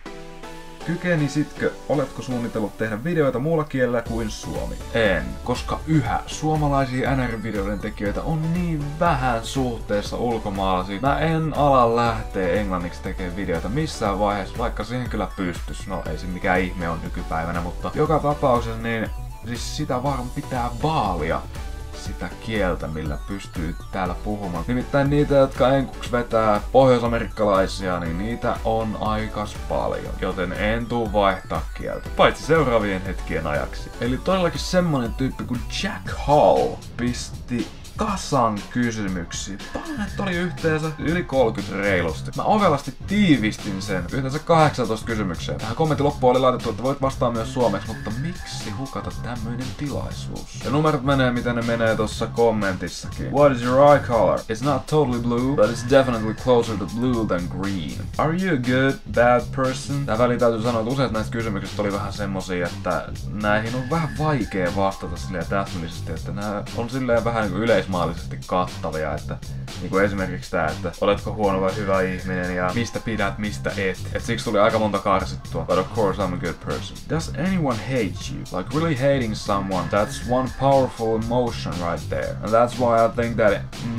Kykenisitkö, oletko suunnitellut tehdä videoita muulla kielellä kuin suomi? En, koska yhä suomalaisia N R-videoiden tekijöitä on niin vähän suhteessa ulkomaalaisiin. Mä en ala lähteä englanniksi tekemään videoita missään vaiheessa, vaikka siihen kyllä pystys. No ei se mikään ihme on nykypäivänä, mutta joka tapauksessa niin siis sitä vaan pitää vaalia sitä kieltä, millä pystyy täällä puhumaan. Nimittäin niitä, jotka enkuksi vetää pohjoisamerikkalaisia, niin niitä on aikas paljon. Joten en tuu vaihtaa kieltä. Paitsi seuraavien hetkien ajaksi. Eli todellakin semmonen tyyppi kuin Jack Hall pisti kasan kysymyksiä. Paljon näitä oli yhteensä yli kolmekymmentä reilusti. Mä ovelasti tiivistin sen yhteensä kahdeksantoista kysymykseen. Tähän kommentin loppuun oli laitettu, että voit vastaa myös suomeksi, mutta miksi hukata tämmöinen tilaisuus? Ja numerot menee miten ne menee tossa kommentissakin. What is your eye color? It's not totally blue, but it's definitely closer to blue than green. Are you a good, bad person? Tää väliin täytyy sanoa, että useat näistä kysymyksistä oli vähän semmosia, että näihin on vähän vaikea vastata silleen täsmällisesti, että nää on silleen vähän niinku yleis maallisesti kattavia, että niinku esimerkiksi tää, että oletko huono vai hyvä ihminen ja mistä pidät, mistä et. Et siksi tuli aika monta karsittua. But of course I'm a good person. Does anyone hate you? Like really hating someone, that's one powerful emotion right there. And that's why I think that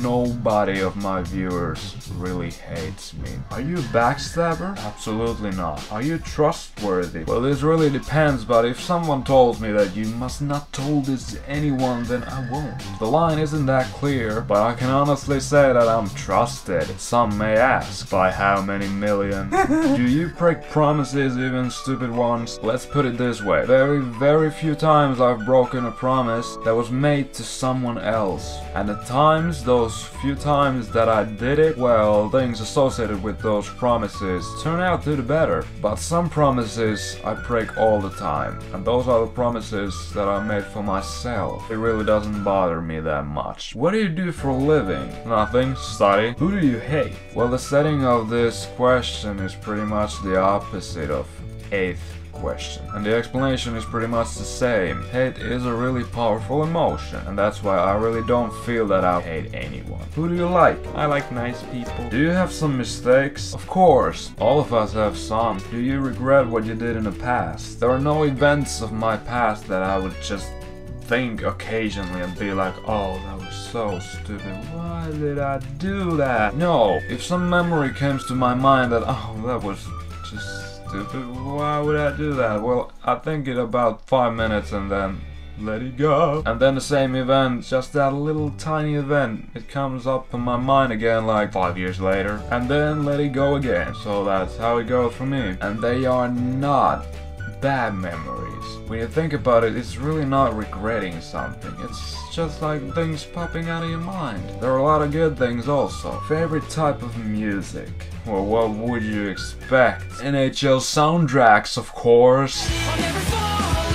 nobody of my viewers really hates me. Are you a backstabber? Absolutely not. Are you trustworthy? Well, this really depends, but if someone told me that you must not told this to anyone, then I won't. The line isn't that clear, but I can honestly say that I'm trusted. Some may ask, by how many million? Do you break promises, even stupid ones? Let's put it this way. Very, very few times I've broken a promise that was made to someone else. And the times, those few times that I did it, well, things associated with those promises turn out to the better. But some promises I break all the time. And those are the promises that I made for myself. It really doesn't bother me that much. What do you do for a living? Nothing. Study. Who do you hate? Well, the setting of this question is pretty much the opposite of eighth question. And the explanation is pretty much the same. Hate is a really powerful emotion, and that's why I really don't feel that I hate anyone. Who do you like? I like nice people. Do you have some mistakes? Of course. All of us have some. Do you regret what you did in the past? There are no events of my past that I would just think occasionally and be like, oh, that was so stupid, why did I do that? No, if some memory comes to my mind that, oh, that was just stupid, why would I do that? Well, I think it about five minutes and then let it go. And then the same event, just that little tiny event, it comes up in my mind again like five years later, and then let it go again. So that's how it goes for me. And they are not bad memories. When you think about it, it's really not regretting something. It's just like things popping out of your mind. There are a lot of good things also. Favorite type of music? Well, what would you expect? N H L soundtracks, of course.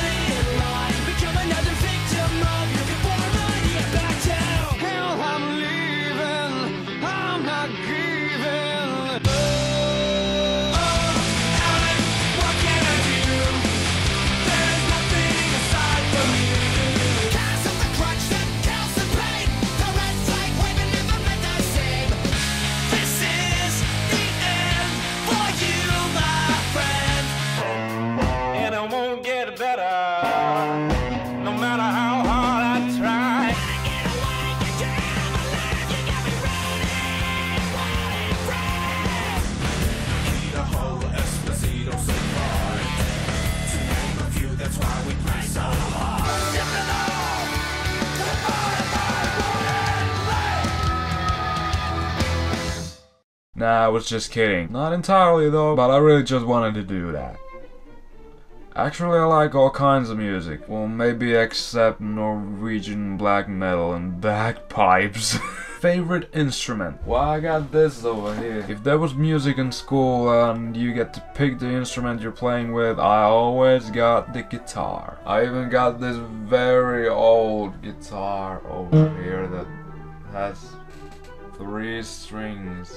Nah, I was just kidding. Not entirely though, but I really just wanted to do that. Actually, I like all kinds of music. Well, maybe except Norwegian black metal and bagpipes. Favorite instrument? Well, I got this over here. If there was music in school and you get to pick the instrument you're playing with, I always got the guitar. I even got this very old guitar over here that has three strings.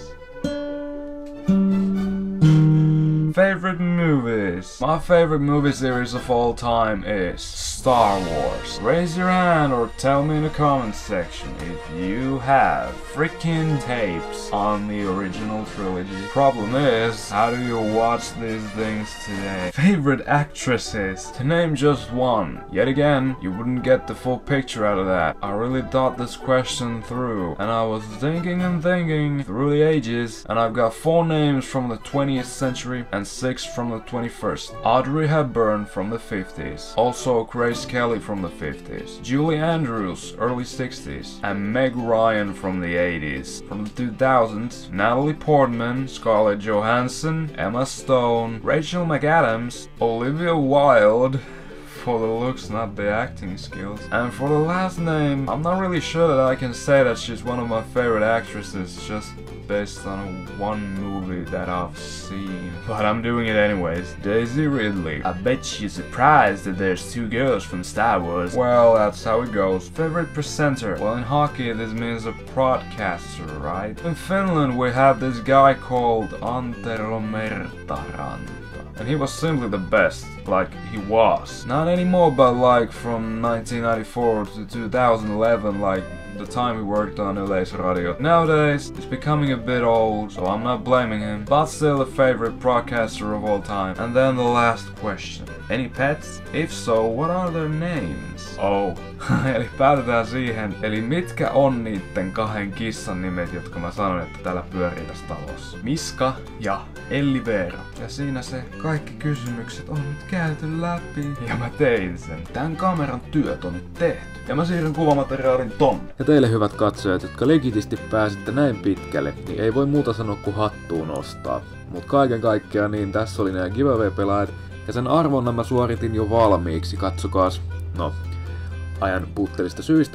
Favorite movies? My favorite movie series of all time is Star Wars. Raise your hand or tell me in the comments section if you have freaking tapes on the original trilogy. Problem is, how do you watch these things today? Favorite actresses? To name just one. Yet again, you wouldn't get the full picture out of that. I really thought this question through, and I was thinking and thinking through the ages, and I've got four names from the twentieth century and six from the twenty-first. Audrey Hepburn from the fifties, also Grace Kelly from the fifties, Julie Andrews early sixties, and Meg Ryan from the eighties. From the two thousands, Natalie Portman, Scarlett Johansson, Emma Stone, Rachel McAdams, Olivia Wilde, for the looks, not the acting skills. And for the last name, I'm not really sure that I can say that she's one of my favorite actresses just based on one movie that I've seen. But I'm doing it anyways. Daisy Ridley. I bet you're surprised that there's two girls from Star Wars. Well, that's how it goes. Favorite presenter? Well, in hockey this means a broadcaster, right? In Finland we have this guy called Antero Mertaranta. And he was simply the best, like he was. Not anymore, but like from nineteen ninety-four to two thousand eleven, like the time he worked on Yleisradio. Nowadays, he's becoming a bit old, so I'm not blaming him, but still a favorite broadcaster of all time. And then the last question. Any pets? If so, what are their names? Oh, eli päätetään siihen. Eli mitkä on niitten kahden kissan nimet, jotka mä sanoin, että täällä pyörii tässä talossa? Miska ja Elli-Veera. Ja siinä se kaikki kysymykset on nyt käyty läpi. Ja mä tein sen. Tän kameran työt on nyt tehty. Ja mä siirryn kuvamateriaalin tonne. Ja teille hyvät katsojat, jotka legitisti pääsitte näin pitkälle, niin ei voi muuta sanoa kuin hattuun nostaa. Mut kaiken kaikkiaan niin tässä oli nämä giveaway-pelaajat. Ja sen arvonnan mä suoritin jo valmiiksi, katsokaas. No, ajan puutteellista syistä.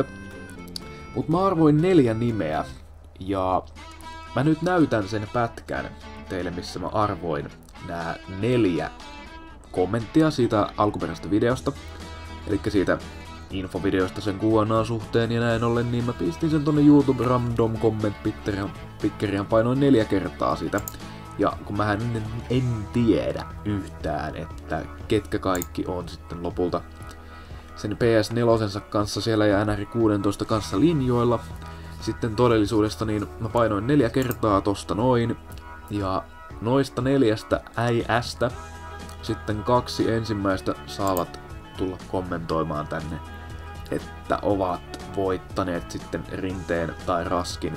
Mut mä arvoin neljä nimeä. Ja mä nyt näytän sen pätkän teille, missä mä arvoin nämä neljä kommenttia siitä alkuperäisestä videosta. Elikkä siitä infovideosta sen Q N A-suhteen ja näin ollen, niin mä pistin sen tonne YouTube Random Comment Pickerian painoin neljä kertaa sitä. Ja kun mähän en, en tiedä yhtään, että ketkä kaikki on sitten lopulta sen P S neljä kanssa siellä ja N R kuusitoista kanssa linjoilla. Sitten todellisuudesta niin mä painoin neljä kertaa tosta noin. Ja noista neljästä äijästä sitten kaksi ensimmäistä saavat tulla kommentoimaan tänne, että ovat voittaneet sitten rinteen tai raskin.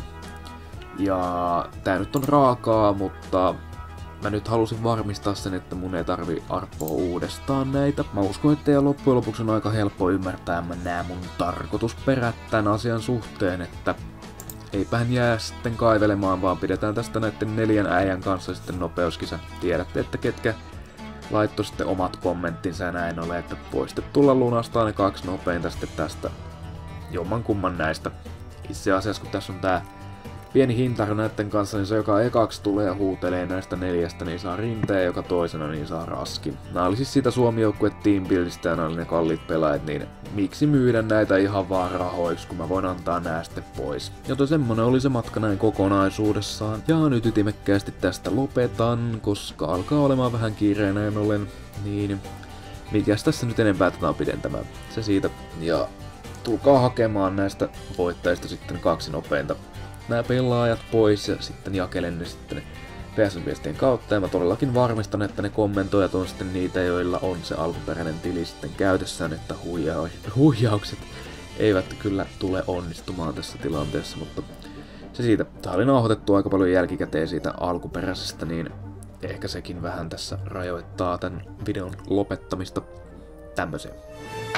Ja tää nyt on raakaa, mutta mä nyt halusin varmistaa sen, että mun ei tarvi arpoa uudestaan näitä. Mä uskon, että teidän loppujen lopuksi on aika helppo ymmärtää mä nää mun tarkoitusperät tän asian suhteen, että eipähän jää sitten kaivelemaan, vaan pidetään tästä näiden neljän äijän kanssa sitten nopeuskisa. Tiedätte, että ketkä laittoi sitten omat kommenttinsa ja näin ole, että voisitte tulla lunastaa ne kaksi nopeinta sitten tästä jomman kumman näistä. Itse asiassa kun tässä on tää pieni hintaro näiden kanssa, niin se joka ekaksi tulee ja huutelee näistä neljästä, niin saa rinteen, joka toisena niin saa raskin. Nää oli siis siitä Suomi-joukkue Team Buildista ja nää oli ne kalliit pelaajat, niin miksi myydä näitä ihan vaan rahoiksi, kun mä voin antaa nää sitten pois. Joten semmonen oli se matka näin kokonaisuudessaan. Ja nyt ytimekkäästi tästä lopetan, koska alkaa olemaan vähän kiireen näin ollen. Niin, mikäs tässä nyt enempää tätä on pidentämään. Se siitä. Ja tulkaa hakemaan näistä voittajista sitten kaksi nopeinta nämä pelaajat pois ja sitten jakelen ne sitten P S N-viestien kautta. Ja mä todellakin varmistan, että ne kommentoijat on sitten niitä, joilla on se alkuperäinen tili sitten käytössään, että huija- huijaukset eivät kyllä tule onnistumaan tässä tilanteessa, mutta se siitä. Tää oli nauhoitettu aika paljon jälkikäteen siitä alkuperäisestä, niin ehkä sekin vähän tässä rajoittaa tän videon lopettamista tämmöiseen.